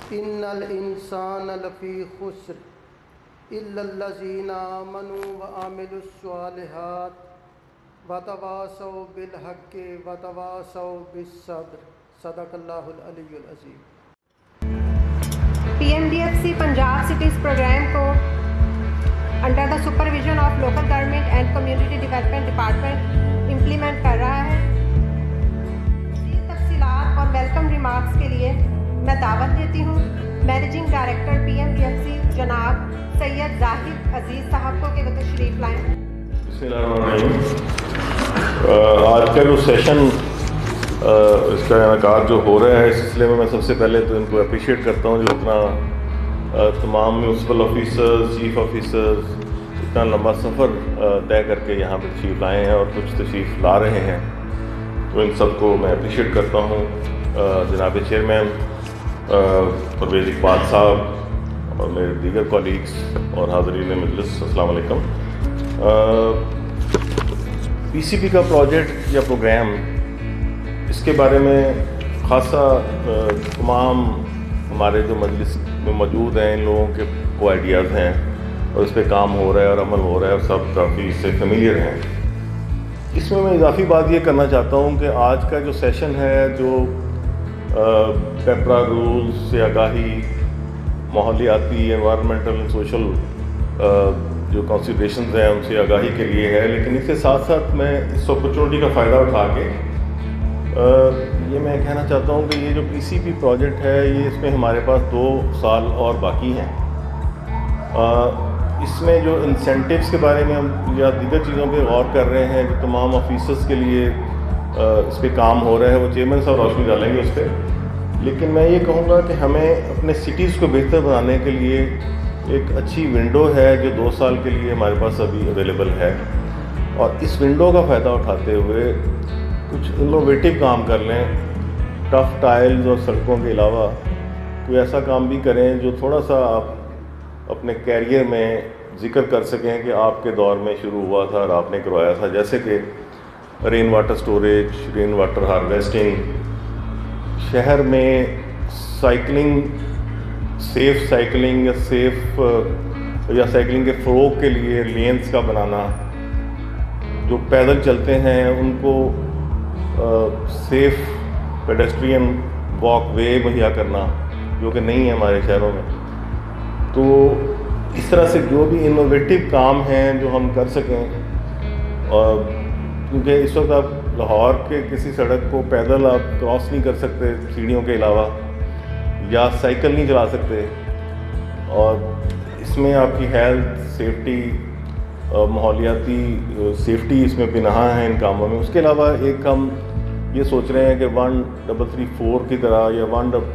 ان الانسان لفی خسر الا الذین آمنوا وعملوا الصالحات وتواصوا بالحق وتواصوا بالصبر صدق اللہ العلی العظیم۔ PMDFC پنجاب سٹیز پروگرام کو under the supervision of local government and community development department implement کر رہا ہے۔ مزید تفصیلات اور ویلکم ریمارکس کے لیے میں دعوت دیتی ہوں مینیجنگ ڈائریکٹر PMDFC جناب سید زاہد عزیز صاحب کو کہ وہ تشریف لائیں۔ بسم اللہ الرحمن الرحیم۔ آج کا جو سیشن اس کا انعقاد جو ہو رہا ہے اس سلسلے میں سب سے پہلے تو ان کو اپریشیٹ کرتا ہوں جو اتنا تمام میونسپل آفیسرز چیف آفیسرز اتنا لمبا سفر طے کر کے یہاں پہ تشریف لائے ہیں اور کچھ تشریف لا رہے ہیں، تو ان سب کو میں اپریشیٹ کرتا ہوں۔ جناب چیئرمین پرویز اقبال صاحب اور میرے دیگر کولیگز اور حاضرین مجلس، السلام علیکم۔ PCP کا پروجیکٹ یا پروگرام، اس کے بارے میں خاصا تمام ہمارے جو مجلس میں موجود ہیں ان لوگوں کے کو آئیڈیاز ہیں اور اس پہ کام ہو رہا ہے اور عمل ہو رہا ہے اور سب کافی اس سے فیملیئر ہیں۔ اس میں اضافی بات یہ کرنا چاہتا ہوں کہ آج کا جو سیشن ہے جو پیپرا رولز سے آگاہی، ماحولیاتی انوائرمنٹل اینڈ سوشل جو کنسیڈریشنز ہیں ان سے آگاہی کے لیے ہے، لیکن اس کے ساتھ ساتھ میں اس اپرچونٹی کا فائدہ اٹھا کے یہ میں کہنا چاہتا ہوں کہ یہ جو PCP پروجیکٹ ہے یہ اس میں ہمارے پاس 2 سال اور باقی ہیں۔ اس میں جو انسینٹیوز کے بارے میں ہم یا دیگر چیزوں پہ غور کر رہے ہیں جو تمام آفیسرز کے لیے اس پہ کام ہو رہا ہے، وہ چیئرمین صاحب روشنی ڈالیں گے اس پہ، لیکن میں یہ کہوں گا کہ ہمیں اپنے سٹیز کو بہتر بنانے کے لیے ایک اچھی ونڈو ہے جو 2 سال کے لیے ہمارے پاس ابھی اویلیبل ہے، اور اس ونڈو کا فائدہ اٹھاتے ہوئے کچھ انوویٹو کام کر لیں۔ ٹف ٹائلز اور سڑکوں کے علاوہ کوئی ایسا کام بھی کریں جو تھوڑا سا آپ اپنے کیریئر میں ذکر کر سکیں کہ آپ کے دور میں شروع ہوا تھا اور آپ نے کروایا تھا، جیسے کہ rain water storage, rain water harvesting, شہر میں سائیکلنگ، سیف سائیکلنگ یا سائیکلنگ کے فروغ کے لیے لینز کا بنانا، جو پیدل چلتے ہیں ان کو سیف پیڈسٹرین واک وے مہیا کرنا جو کہ نہیں ہے ہمارے شہروں میں۔ تو اس طرح سے جو بھی انوویٹو کام ہیں جو ہم کر سکیں، اور کیونکہ اس وقت آپ لاہور کے کسی سڑک کو پیدل آپ کراس نہیں کر سکتے سیڑھیوں کے علاوہ، یا سائیکل نہیں چلا سکتے، اور اس میں آپ کی ہیلتھ، سیفٹی، ماحولیاتی سیفٹی اس میں پنہاں ہیں ان کاموں میں۔ اس کے علاوہ ایک ہم یہ سوچ رہے ہیں کہ 1334 کی طرح یا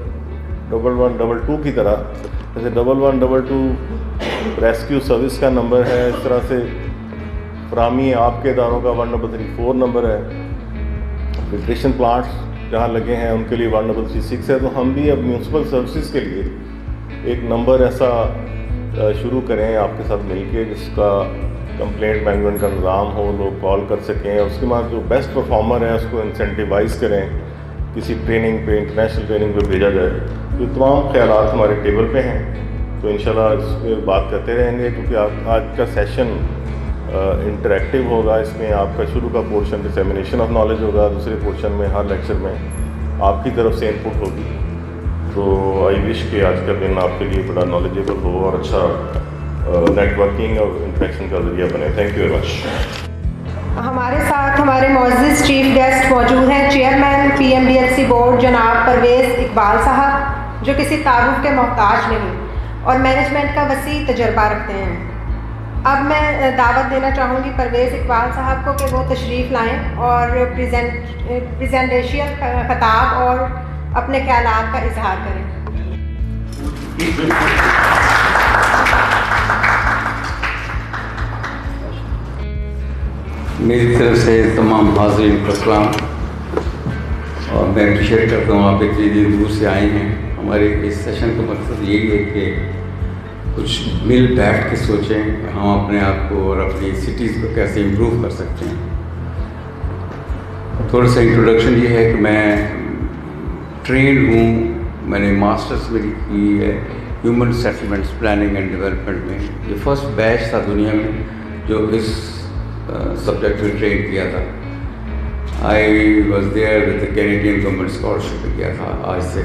1112 کی طرح، جیسے 1122 ریسکیو سروس کا نمبر ہے، اس طرح سے فراہمی آپ کے اداروں کا 1334 نمبر ہے، فلٹریشن پلانٹس جہاں لگے ہیں ان کے لیے 1336 ہے، تو ہم بھی اب میونسپل سروسز کے لیے ایک نمبر ایسا شروع کریں آپ کے ساتھ مل کے جس کا کمپلینٹ مینجمنٹ کا نظام ہو، لوگ کال کر سکیں، اور اس کے بعد جو بیسٹ پرفارمر ہے اس کو انسینٹیوائز کریں، کسی ٹریننگ پہ، انٹرنیشنل ٹریننگ پہ بھیجا جائے۔ تو تمام خیالات ہمارے ٹیبل پہ ہیں، تو انشاءاللہ اس پہ بات کرتے رہیں گے، کیونکہ آج کا سیشن انٹریکٹیو ہوگا۔ اس میں آپ کا شروع کا پورشن ڈسیمینیشن آف نالج ہوگا، دوسرے پورشن میں ہر لیکچر میں آپ کی طرف سے انپٹ ہوگی۔ تو آئی وش کہ آج کا دن آپ کے لیے بڑا نالجیبل ہو اور اچھا نیٹ ورکنگ اور انٹریکشن کا ذریعہ بنے۔ Thank you very much. ہمارے ساتھ ہمارے معزز چیف گیسٹ موجود ہیں چیئرمین PMDFC بورڈ جناب پرویز اقبال صاحب، جو کسی تعارف کے محتاج نہیں اور مینجمنٹ کا وسیع تجربہ رکھتے ہیں۔ اب میں دعوت دینا چاہوں گی پرویز اقبال صاحب کو کہ وہ تشریف لائیں اور پریزنٹیشن خطاب اور اپنے خیالات کا اظہار کریں۔ میری طرف سے تمام حاضرین کو سلام، اور میں اپریشیٹ کرتا ہوں آپ اتنی دیر دور سے آئے ہیں۔ ہمارے اس سیشن کا مقصد یہی ہے کہ کچھ مل بیٹھ کے سوچیں کہ ہم اپنے آپ کو اور اپنی سٹیز کو کیسے امپروو کر سکتے ہیں۔ تھوڑا سا انٹروڈکشن یہ ہے کہ میں ٹرینڈ ہوں میں نے ماسٹرس میری کی ہے human settlements planning and development میں. یہ فرسٹ بیچ تھا دنیا میں جو اس سبجیکٹ میں ٹرین کیا تھا. I was there with Canadian government scholarship پہ کیا تھا آج سے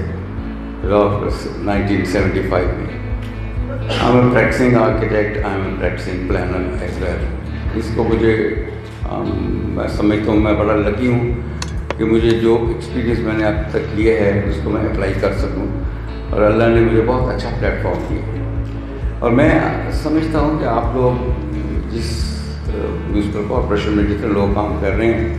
1975 میں. I am a practising architect, I am a practising planner as well. اس کو مجھے میں سمجھتا ہوں میں بڑا لکی ہوں کہ مجھے جو ایکسپیرینس میں نے اب تک لیا ہے اس کو میں اپلائی کر سکوں, اور اللہ نے مجھے بہت اچھا پلیٹ فارم دیا. اور میں سمجھتا ہوں کہ آپ لوگ جس میونسپل کارپوریشن میں جتنے لوگ کام کر رہے ہیں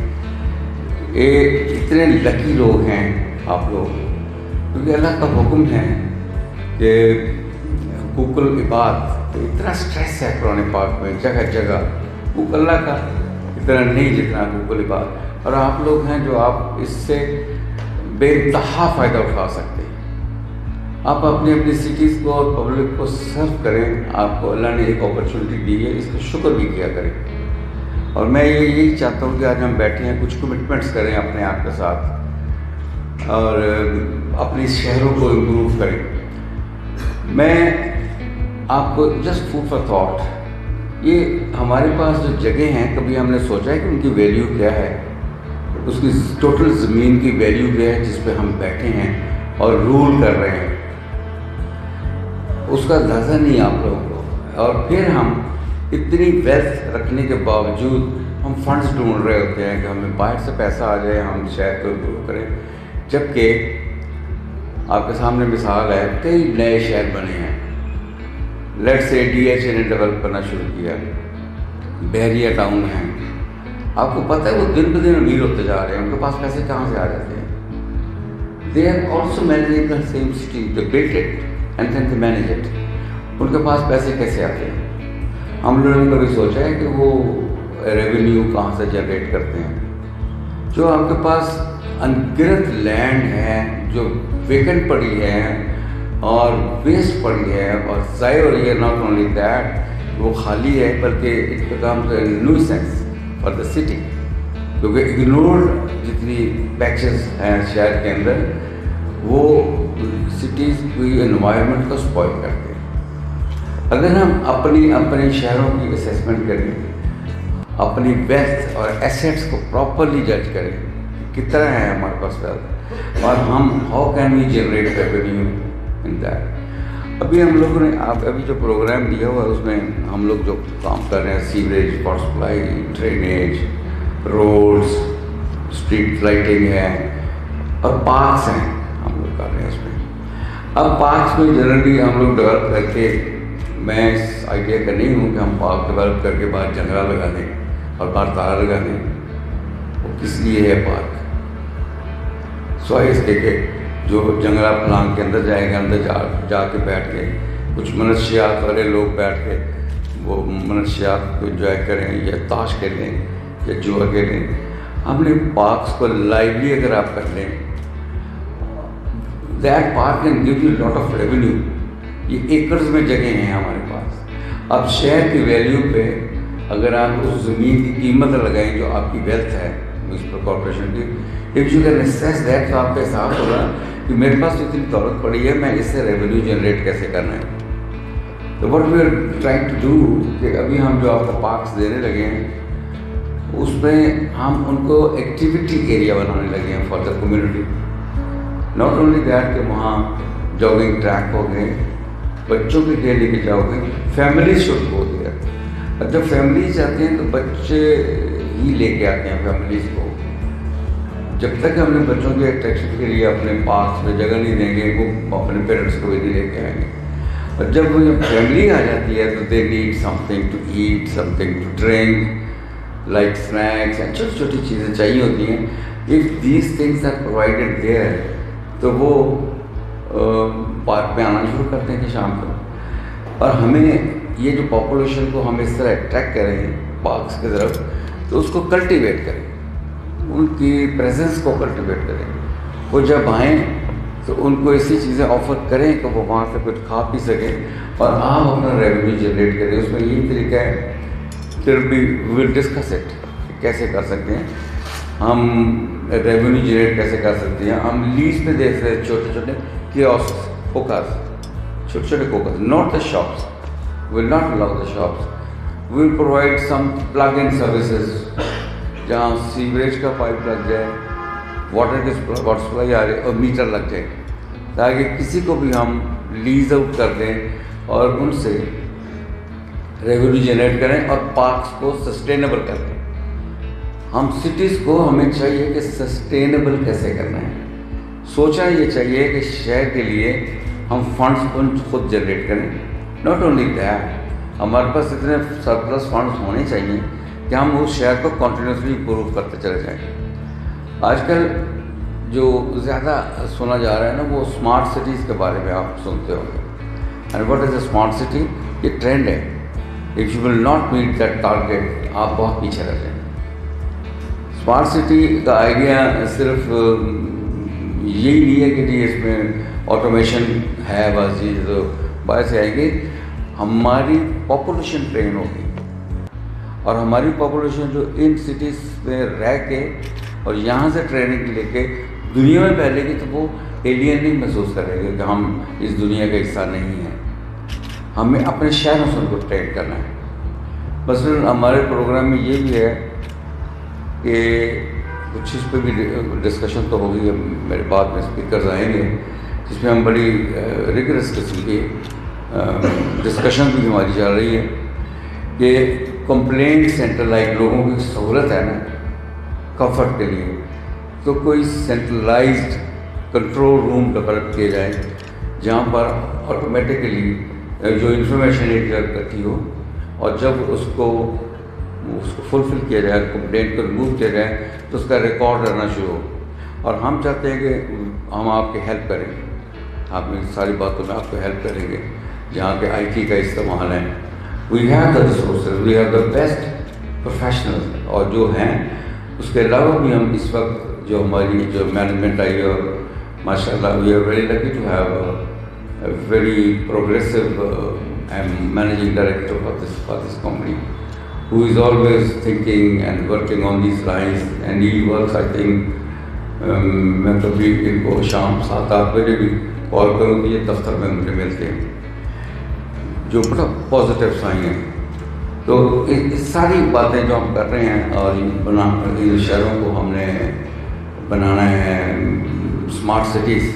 یہ اتنے لکی لوگ ہیں آپ لوگ, کیونکہ اللہ کا حکم ہے کہ حقوق العباد اتنا سٹریس ہے قرآن پاک میں جگہ جگہ. حقوق اللہ کا اتنا نہیں جتنا حقوق العباد, اور آپ لوگ ہیں جو آپ اس سے بے انتہا فائدہ اٹھا سکتے ہیں. آپ اپنی اپنی سٹیز کو اور پبلک کو سرو کریں. آپ کو اللہ نے ایک اپرچونیٹی دی ہے, اس کا شکر بھی کیا کریں. اور میں یہی چاہتا ہوں کہ آج ہم بیٹھے ہیں کچھ کمٹمنٹس کریں اپنے آپ کے ساتھ اور اپنی شہروں کو امپروو کریں. میں آپ کو جسٹ فوڈ فار تھاٹ, یہ ہمارے پاس جو جگہ ہیں کبھی ہم نے سوچا ہے کہ ان کی ویلیو کیا ہے, اس کی ٹوٹل زمین کی ویلیو کیا ہے جس پہ ہم بیٹھے ہیں اور رول کر رہے ہیں, اس کا اندازہ نہیں آپ لوگوں کو. اور پھر ہم اتنی ویلتھ رکھنے کے باوجود ہم فنڈز ڈھونڈ رہے ہوتے ہیں کہ ہمیں باہر سے پیسہ آ جائے ہم شہر کو امپروو کریں, جبکہ آپ کے سامنے مثال ہے کئی نئے شہر بنے ہیں. لیٹ سے DHA نے ڈیولپ کرنا شروع کیا, بحریہ ٹاؤن ہے. آپ کو پتہ ہے وہ دن بہ دن امیر ہوتے جا رہے ہیں, ان کے پاس پیسے کہاں سے آ جاتے ہیں. They are also managing the same city, they built it and then they manage it. ان کے پاس پیسے کیسے آتے ہیں؟ ہم لوگوں نے کبھی سوچا ہے کہ وہ ریونیو کہاں سے جنریٹ کرتے ہیں؟ جو آپ کے پاس انگنت لینڈ ہے جو ویکنٹ پڑی ہے اور ویسٹ پڑی ہے اور ضائع ہو رہی ہے, ناٹ اونلی دیٹ وہ خالی ہے بلکہ it becomes a nuisance for the city, کیونکہ اگنورڈ جتنی پیچز ہیں شہر کے اندر وہ سٹیز کی انوائرمنٹ کو اسپوائل کرتے ہیں. اگر ہم اپنے شہروں کی اسیسمنٹ کریں, اپنی ویلتھ اور ایسیٹس کو پراپرلی جج کریں کتنا ہے ہمارے پاس ویلتھ, اور ہم how can we generate revenue in that. ابھی ہم لوگوں نے ابھی جو پروگرام دیا ہوا ہے اس میں ہم لوگ جو کام کر رہے ہیں sewerage, water supply, drainage, roads, street lighting ہے اور پارکس ہیں ہم لوگ کر رہے ہیں اس میں. اب پارکس میں جنرلی ہم لوگ ڈیولپ کر کے, میں اس آئیڈیا کا نہیں ہوں کہ ہم پارک ڈیولپ کر کے باہر جنگلہ لگا دیں اور باہر تارا لگا دیں. وہ کس لیے ہے پارک؟ سوائے اس کے کہ جو جنگلہ پلان کے اندر جائے گا, اندر جا کے بیٹھ کے کچھ منشیات والے لوگ بیٹھ کے وہ منشیات کو انجوائے کریں یا تاش کھیلیں یا جوا کھیلیں. ہم نے پارکس کو لائیولی اگر آپ کر لیں, that park can give you lot of revenue. یہ ایکڑز میں جگہ ہیں ہمارے پاس. اب شہر کی ویلیو پہ اگر آپ اس زمین کی قیمت لگائیں جو آپ کی ویلتھ ہے میونسپل کارپوریشن کی, if you can assess that, تو آپ کا حساب ہوگا کہ میرے پاس اتنی دولت پڑی ہے, میں اس سے ریونیو جنریٹ کیسے کرنا ہے. تو what we are trying to do کہ ابھی ہم جو آپ کو پارکس دینے لگے ہیں اس میں ہم ان کو ایکٹیویٹی ایریا بنانے لگے ہیں for the community. Not only that کہ وہاں جاگنگ ٹریک ہو گئے, بچوں کے لیے لے کے جاؤ گے, فیملیز شوڈ گو دیئر. اور جب فیملیز جاتے ہیں تو بچے ہی لے کے آتے ہیں فیملیز کو. جب تک ہم نے بچوں کے اٹریکشن کے لیے اپنے پارکس میں جگہ نہیں دیں گے وہ اپنے پیرنٹس کو بھی نہیں لے کے آئیں گے. اور جب وہ فیملی آ جاتی ہے تو they need something to eat, something to drink, like snacks, چھوٹی چھوٹی چیزیں چاہیے ہوتی ہیں. If these things are provided there تو وہ پارک میں آنا شروع کرتے ہیں کہ شام کو. اور ہمیں یہ جو پاپولیشن کو ہم اس طرح اٹریکٹ کریں پارکس کی طرف, تو اس کو کلٹیویٹ کریں, ان کی پریزنس کو کلٹیویٹ کریں. وہ جب آئیں تو ان کو ایسی چیزیں آفر کریں کہ وہ وہاں سے کچھ کھا پی سکیں اور آپ اپنا ریونیو جنریٹ کریں. اس میں یہی طریقہ ہے, پھر بھی وی ول ڈسکس اٹ, کیسے کر سکتے ہیں ہم ریونیو جنریٹ کیسے کر سکتے ہیں. ہم لیز پہ دے سکتے ہیں چھوٹے چھوٹے kiosks, hookahs, छोटे hookahs, not the shops. We will not allow the shops. We will provide some plug-in services जहाँ सीवरेज का पाइप लग जाए, वाटर सप्लाई आ रही और मीटर लग जाए, ताकि किसी को भी हम लीज आउट कर दें और उनसे रेवेन्यू जनरेट करें और पार्क्स को सस्टेनेबल कर दें। हम सिटीज़ को हमें चाहिए कि सस्टेनेबल कैसे करना है, सोचना ये चाहिए कि शहर के लिए हम फंड्स खुद जनरेट करें। नॉट ओनली दैट, हमारे पास इतने सरप्लस फंड्स होने चाहिए कि हम उस शहर को कॉन्टीन्यूसली इम्प्रूव करते चले जाएंगे। आजकल जो ज़्यादा सुना जा रहा है ना, वो स्मार्ट सिटीज़ के बारे में आप सुनते होंगे। And what is a smart city? ये ट्रेंड है। If you will not meet that target, आप बहुत पीछे रह जाएंगे। स्मार्ट सिटी का आइडिया सिर्फ यही नहीं है कि जी इसमें ऑटोमेशन है बस जी, तो बाहर से आएंगे। हमारी पॉपुलेशन ट्रेन होगी और हमारी पॉपुलेशन जो इन सिटीज़ में रह के और यहाँ से ट्रेनिंग लेके दुनिया में फैलेगी, तो वो एलियन नहीं महसूस करेंगे कि हम इस दुनिया का हिस्सा नहीं हैं। हमें अपने शहरों से उनको ट्रेन करना है। बस हमारे प्रोग्राम में ये भी है कि कुछ इस पर भी डिस्कशन तो होगी, मेरे बाद में स्पीकर्स आएंगे जिसमें हम बड़ी रिगरस किस्म की डिस्कशन भी हमारी चल रही है कि कंप्लेंट सेंटर लाइक लोगों की सहूलत है ना कंफर्ट के लिए, तो कोई सेंट्रलाइज्ड कंट्रोल रूम डेवलप किए जाए जहाँ पर ऑटोमेटिकली जो इन्फॉर्मेशन इकट्ठी हो और जब उसको फुलफिल किया जाए, कंप्लेंट को रिमूव किया जाए, तो उसका रिकॉर्ड रहना शुरू हो। और हम चाहते हैं कि हम आपकी हेल्प करें, आप इन सारी बातों में आपको हेल्प करेंगे जहाँ पे IT का इस्तेमाल है। We have the resources, we have the best professionals, और जो हैं उसके अलावा भी हम इस वक्त जो हमारी जो मैनेजमेंट आई है, और माशाल्लाह we are very lucky to have a very progressive managing director for this company, who is always thinking and working on these lines, and he works, I think, मैं कभी इनको शाम 7-8 बजे भी कॉल करूँ तो ये दफ्तर में मुझे मिलते हैं, जो बड़ा पॉजिटिव साइन है। तो इस सारी बातें जो हम कर रहे हैं और इन शहरों को हमने बनाना है स्मार्ट सिटीज़,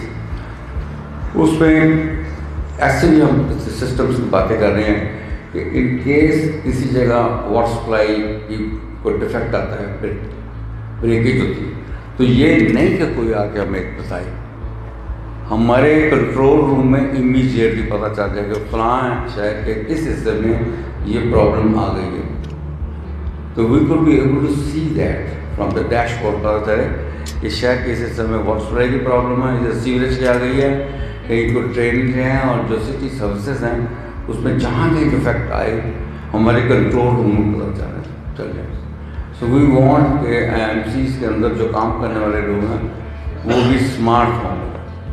उसमें ऐसे भी हम सिस्टम्स की बातें कर रहे हैं कि इन केस किसी जगह वाटर सप्लाई की कोई डिफेक्ट आता है, ब्रेकेज होती है, तो ये नहीं कि कोई आके हमें बताए, हमारे कंट्रोल रूम में इमीडिएटली पता चल जाएगा फलां शहर के इस हिस्से में ये प्रॉब्लम आ गई है। तो we could be able to see that from the dashboard, पता चले कि शहर के इस हिस्से में वाटर सप्लाई की प्रॉब्लम है, इधर सीवरेज की आ गई है, कहीं को ट्रेनिंग हैं, और जो सिटी सर्विसेज हैं उसमें जहाँ कहीं डिफेक्ट आए हमारे कंट्रोल रूम में पता चल जाए। सो वी वांट के IMCs के अंदर जो काम करने वाले लोग हैं वो भी स्मार्ट हों,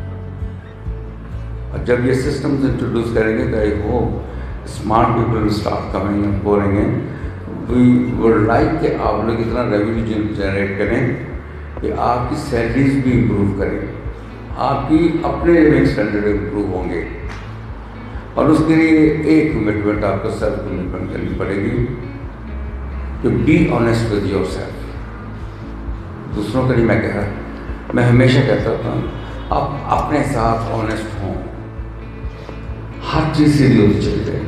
और जब ये सिस्टम्स इंट्रोड्यूस करेंगे तो I hope smart people will start coming and pouring in. We would like कि आप लोग इतना रेवेन्यू जनरेट करें कि आपकी सैलरीज भी इम्प्रूव करें, आपकी अपने लिविंग स्टैंडर्ड इम्प्रूव होंगे, और उसके लिए एक कमिटमेंट आपको सेल्फ कमिटमेंट करनी पड़ेगी कि be honest with yourself. दूसरों का नहीं मैं कह रहा, मैं हमेशा कहता था आप अपने साथ ऑनेस्ट हों, हर चीज़ से भी चली जाए।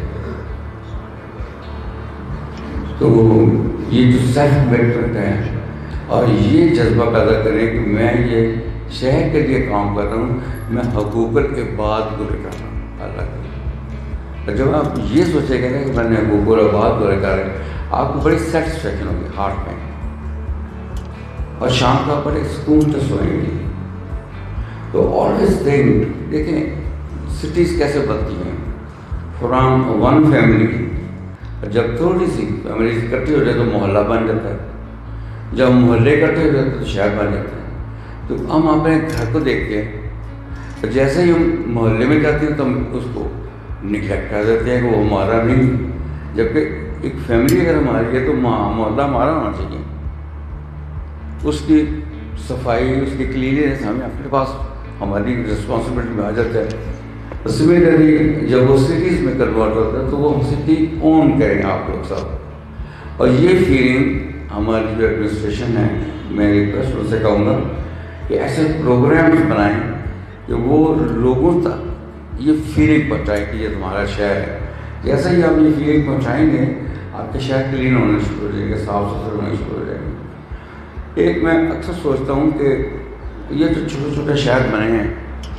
तो ये जो सेल्फ कमिटमेंट है और ये जज्बा पैदा करें कि मैं ये शहर के लिए काम कर रहा हूँ, मैं हकूक़ुल इबाद को लेकर रहा हूँ अल्लाह के। जब आप ये सोचेंगे ना कि मैंने हकूक़ुल इबाद को लेकर, आपको बड़ी सेटिस्फेक्शन होगी हार्ट में, और शाम को आप बड़े सुकून से सोएंगे। तो ऑलवेज थिंक, देखें सिटीज़ कैसे बनती हैं, फ्रॉम वन फैमिली, जब थोड़ी सी फैमिली इकट्ठी हो जाए तो मोहल्ला बन जाता है, जब मोहल्ले इकट्ठे हो जाते तो शहर बन जाता है। तो हम अपने घर को देखते हैं, तो जैसे ही हम मोहल्ले में जाते हैं तो हम उसको निगलेक्ट कर देते हैं कि वो हमारा नहीं, जबकि एक फैमिली अगर हमारी है तो मोहल्ला हमारा होना चाहिए। उसकी सफाई, उसकी क्लीनिनेस हमें अपने पास ہماری رسپانسبلٹی میں آ جاتا ہے. سملرلی جب وہ سٹیز میں کنورٹ ہوتا ہے تو وہ سٹی اون کریں آپ لوگ سب. اور یہ فیلنگ ہماری جو ایڈمنسٹریشن ہے، میں ریکویسٹ ان سے کہوں گا کہ ایسے پروگرامز بنائیں کہ وہ لوگوں تک یہ فیلنگ پہنچائے کہ یہ تمہارا شہر ہے. جیسا ہی آپ یہ فیلنگ پہنچائیں گے آپ کے شہر کلین ہونا شروع ہو جائے گا، صاف ستھرا ہونا شروع ہو جائے گا. ایک میں اکثر سوچتا ہوں کہ یہ جو چھوٹے چھوٹے شہر بنے ہیں،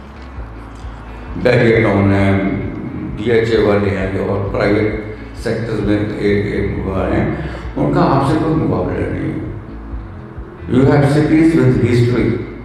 بیریا ٹاؤن ہے، DHA والے ہیں اور پرائیویٹ سیکٹرز میں ایک ہیں، ان کا آپ سے کوئی مقابلہ نہیں ہے. You have cities with history,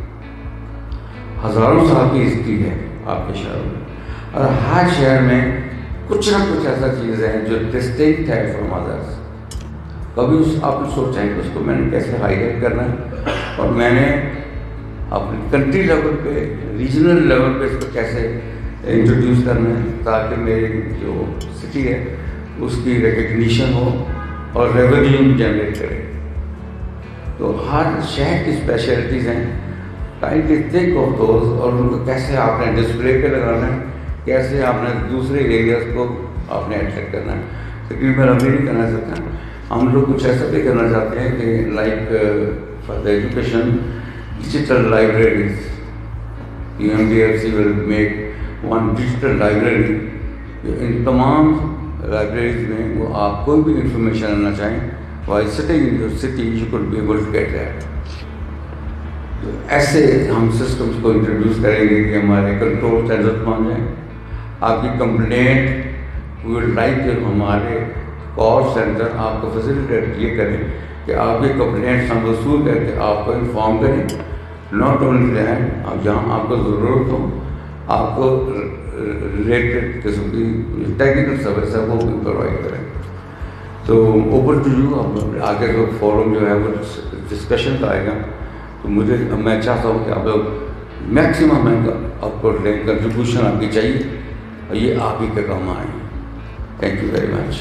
ہزاروں سال کی ہسٹری ہے آپ کے شہر میں، اور ہر شہر میں کچھ نہ کچھ ایسا چیز ہے جو ڈسٹنکٹ ہے فرام ادرس. کبھی آپ نے سوچا ہے کہ اس کو میں نے کیسے ہائی لائٹ کرنا ہے، اور میں نے اپنے کنٹری لیول پہ، ریجنل لیول پہ اس کو کیسے انٹروڈیوس کرنا ہے تاکہ میری جو سٹی ہے اس کی ریکگنیشن ہو اور ریونیو جنریٹ کرے. تو ہر شہر کی اسپیشلٹیز ہیں، ٹائملی تھنک آف دوز، اور ان کو کیسے آپ نے ڈسپلے پہ لگانا ہے، کیسے آپ نے دوسرے ایریاز کو آپ نے اٹریکٹ کرنا ہے. تقریباً ابھی نہیں کرنا چاہتا ہیں ہم لوگ، کچھ ایسا بھی کرنا چاہتے ہیں کہ like for the education digital libraries. PMDFC will make one digital library. ان تمام لائبریریز میں وہ آپ کوئی بھی انفارمیشن لینا چاہیں while sitting in your city you could be able to get that. تو ایسے ہم سسٹمس کو انٹروڈیوس کریں گے کہ ہمارے کنٹرول سینٹر مان جائیں. آپ کی کمپلینٹ وی وڈ لائک کہ ہمارے کال سینٹر آپ کو فیسیلیٹیٹ یہ کریں کہ آپ کی کمپلینٹس ہم وصول کر کے آپ کو انفارم کریں. ناٹ اونلی دیٹ، اب جہاں آپ کو ضرورت ہو آپ کو ریلیٹڈ قسم کی ٹیکنیکل سروس ہے وہ بھی پرووائڈ کریں. تو اوپن ٹو یو. اب آگے جو فورم جو ہے وہ ڈسکشن کا آئے گا، تو میں چاہتا ہوں کہ آپ لوگ میکسیمم آپ کو کنٹریبیوشن آپ کی چاہیے اور یہ آپ ہی کے کام آئیں. Thank you very much.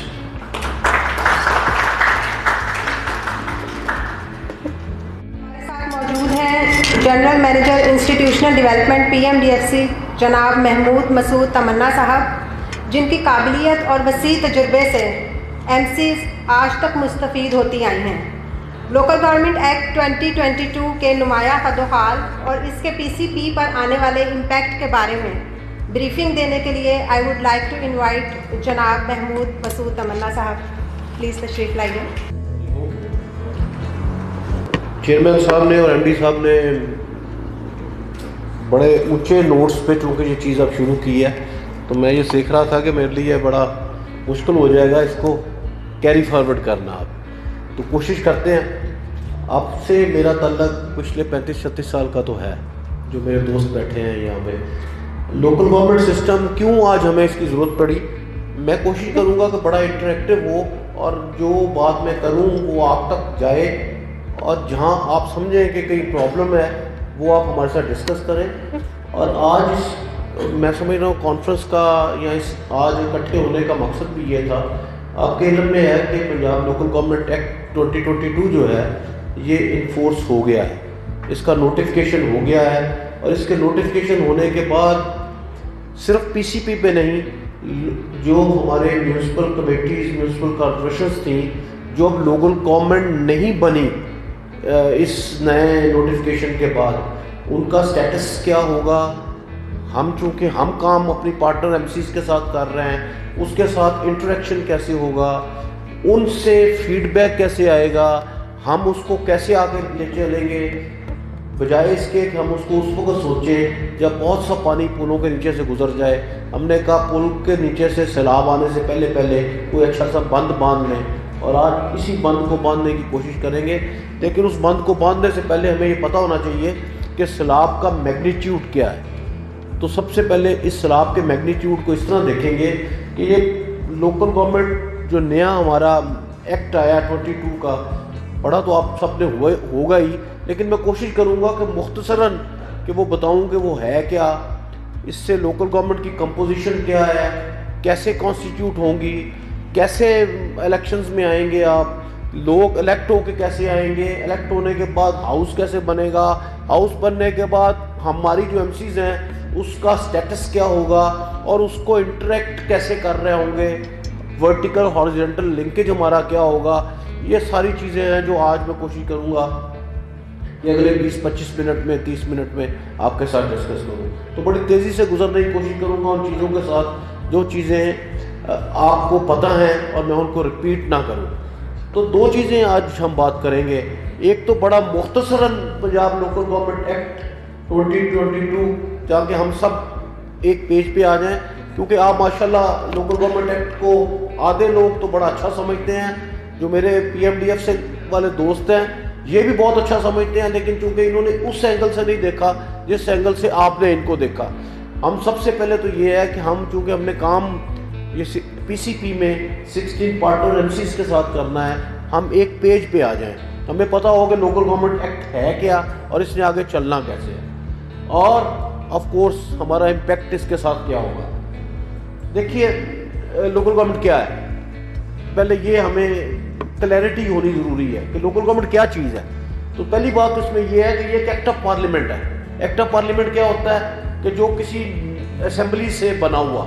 General manager institutional development PMDFC جناب محمود مسعود تمنا صاحب، جن کی قابلیت اور وسیع تجربے سے MCs آج تک مستفید ہوتی آئی ہیں. لوکل گورنمنٹ ایکٹ 2022 کے نمایاں خد و خال اور اس کے PCP پر آنے والے امپیکٹ کے بارے میں بریفنگ دینے کے لیے I would like to invite جناب محمود مسعود تمنا صاحب. پلیز تشریف لائیے. چیئرمین صاحب نے اور MD صاحب نے بڑے اونچے نوٹس پہ چونکہ یہ چیز اب شروع کی ہے، تو میں یہ سیکھ رہا تھا کہ میرے لیے بڑا مشکل ہو جائے گا اس کو کیری فارورڈ کرنا. آپ تو کوشش کرتے ہیں. آپ سے میرا تعلق پچھلے 35-36 سال کا تو ہے، جو میرے دوست بیٹھے ہیں یہاں پہ. لوکل گورنمنٹ سسٹم کیوں آج ہمیں اس کی ضرورت پڑی، میں کوشش کروں گا کہ بڑا انٹریکٹیو ہو اور جو بات میں کروں وہ آپ تک جائے، اور جہاں آپ سمجھیں کہ کئی پرابلم ہے وہ آپ ہمارے ساتھ ڈسکس کریں. اور آج میں سمجھ رہا ہوں کانفرنس کا یا اس آج اکٹھے ہونے کا مقصد بھی یہ تھا. آپ کے علم میں ہے کہ پنجاب لوکل گورنمنٹ ایکٹ 2022 جو ہے یہ انفورس ہو گیا ہے، اس کا نوٹیفیکیشن ہو گیا ہے. اور اس کے نوٹیفیکیشن ہونے کے بعد صرف PCP پہ نہیں، جو ہمارے میونسپل کمیٹیز، میونسپل کارپوریشنز تھیں جو اب لوکل گورنمنٹ نہیں بنی اس نئے نوٹیفیکیشن کے بعد، ان کا سٹیٹس کیا ہوگا. ہم چونکہ ہم کام اپنی پارٹنر MCs کے ساتھ کر رہے ہیں، اس کے ساتھ انٹریکشن کیسے ہوگا، ان سے فیڈ بیک کیسے آئے گا، ہم اس کو کیسے آگے لے چلیں گے، بجائے اس کے کہ ہم اس کو اس وقت سوچیں جب بہت سا پانی پلوں کے نیچے سے گزر جائے. ہم نے کہا پل کے نیچے سے سیلاب آنے سے پہلے کوئی اچھا سا بند باندھ لیں، اور آج اسی بند کو باندھنے کی کوشش کریں گے. لیکن اس بند کو باندھنے سے پہلے ہمیں یہ پتہ ہونا چاہیے کہ سیلاب کا میگنیٹیوڈ کیا ہے. تو سب سے پہلے اس سیلاب کے میگنیٹیوڈ کو اس طرح دیکھیں گے کہ یہ لوکل گورنمنٹ جو نیا ہمارا ایکٹ آیا 22 کا، پڑھا تو آپ سب نے ہوگا ہی، لیکن میں کوشش کروں گا کہ مختصراً کہ وہ بتاؤں کہ وہ ہے کیا، اس سے لوکل گورنمنٹ کی کمپوزیشن کیا ہے، کیسے کانسٹیٹیوٹ ہوں گی، کیسے الیکشنز میں آئیں گے آپ، لوگ الیکٹ ہو کے کیسے آئیں گے, الیکٹ ہونے کے بعد ہاؤس کیسے بنے گا, ہاؤس بننے کے بعد ہماری جو ایم سیز ہیں اس کا سٹیٹس کیا ہوگا اور اس کو انٹریکٹ کیسے کر رہے ہوں گے, ورٹیکل ہارزونٹل لنکیج ہمارا کیا ہوگا. یہ ساری چیزیں ہیں جو آج میں کوشش کروں گا کہ اگلے 20-25 منٹ میں 30 منٹ میں آپ کے ساتھ ڈسکس کروں. تو بڑی تیزی سے گزرنے کی کوشش کروں گا ان چیزوں کے ساتھ جو چیزیں آپ کو پتہ ہیں اور میں ان کو رپیٹ نہ کروں. تو 2 چیزیں آج ہم بات کریں گے. ایک تو بڑا مختصراً پنجاب لوکل گورنمنٹ ایکٹ 2022 تاکہ ہم سب ایک پیج پہ آ جائیں, کیونکہ آپ ماشاءاللہ لوکل گورنمنٹ ایکٹ کو آدھے لوگ تو بڑا اچھا سمجھتے ہیں, جو میرے PMDF سے والے دوست ہیں یہ بھی بہت اچھا سمجھتے ہیں, لیکن چونکہ انہوں نے اس اینگل سے نہیں دیکھا جس اینگل سے آپ نے ان کو دیکھا. ہم سب سے پہلے تو یہ ہے کہ ہم چونکہ ہم نے کام یہ PCP میں 16 پارٹنر MCs کے ساتھ کرنا ہے, ہم ایک پیج پہ آ جائیں, ہمیں پتہ ہو کہ لوکل گورنمنٹ ایکٹ ہے کیا اور اس نے آگے چلنا کیسے ہے, اور آف کورس ہمارا امپیکٹ اس کے ساتھ کیا ہوگا. دیکھیے لوکل گورنمنٹ کیا ہے, پہلے یہ ہمیں کلیئرٹی ہونی ضروری ہے کہ لوکل گورنمنٹ کیا چیز ہے. تو پہلی بات اس میں یہ ہے کہ یہ ایک ایکٹ آف پارلیمنٹ ہے. ایکٹ آف پارلیمنٹ کیا ہوتا ہے کہ جو کسی اسمبلی سے بنا ہوا,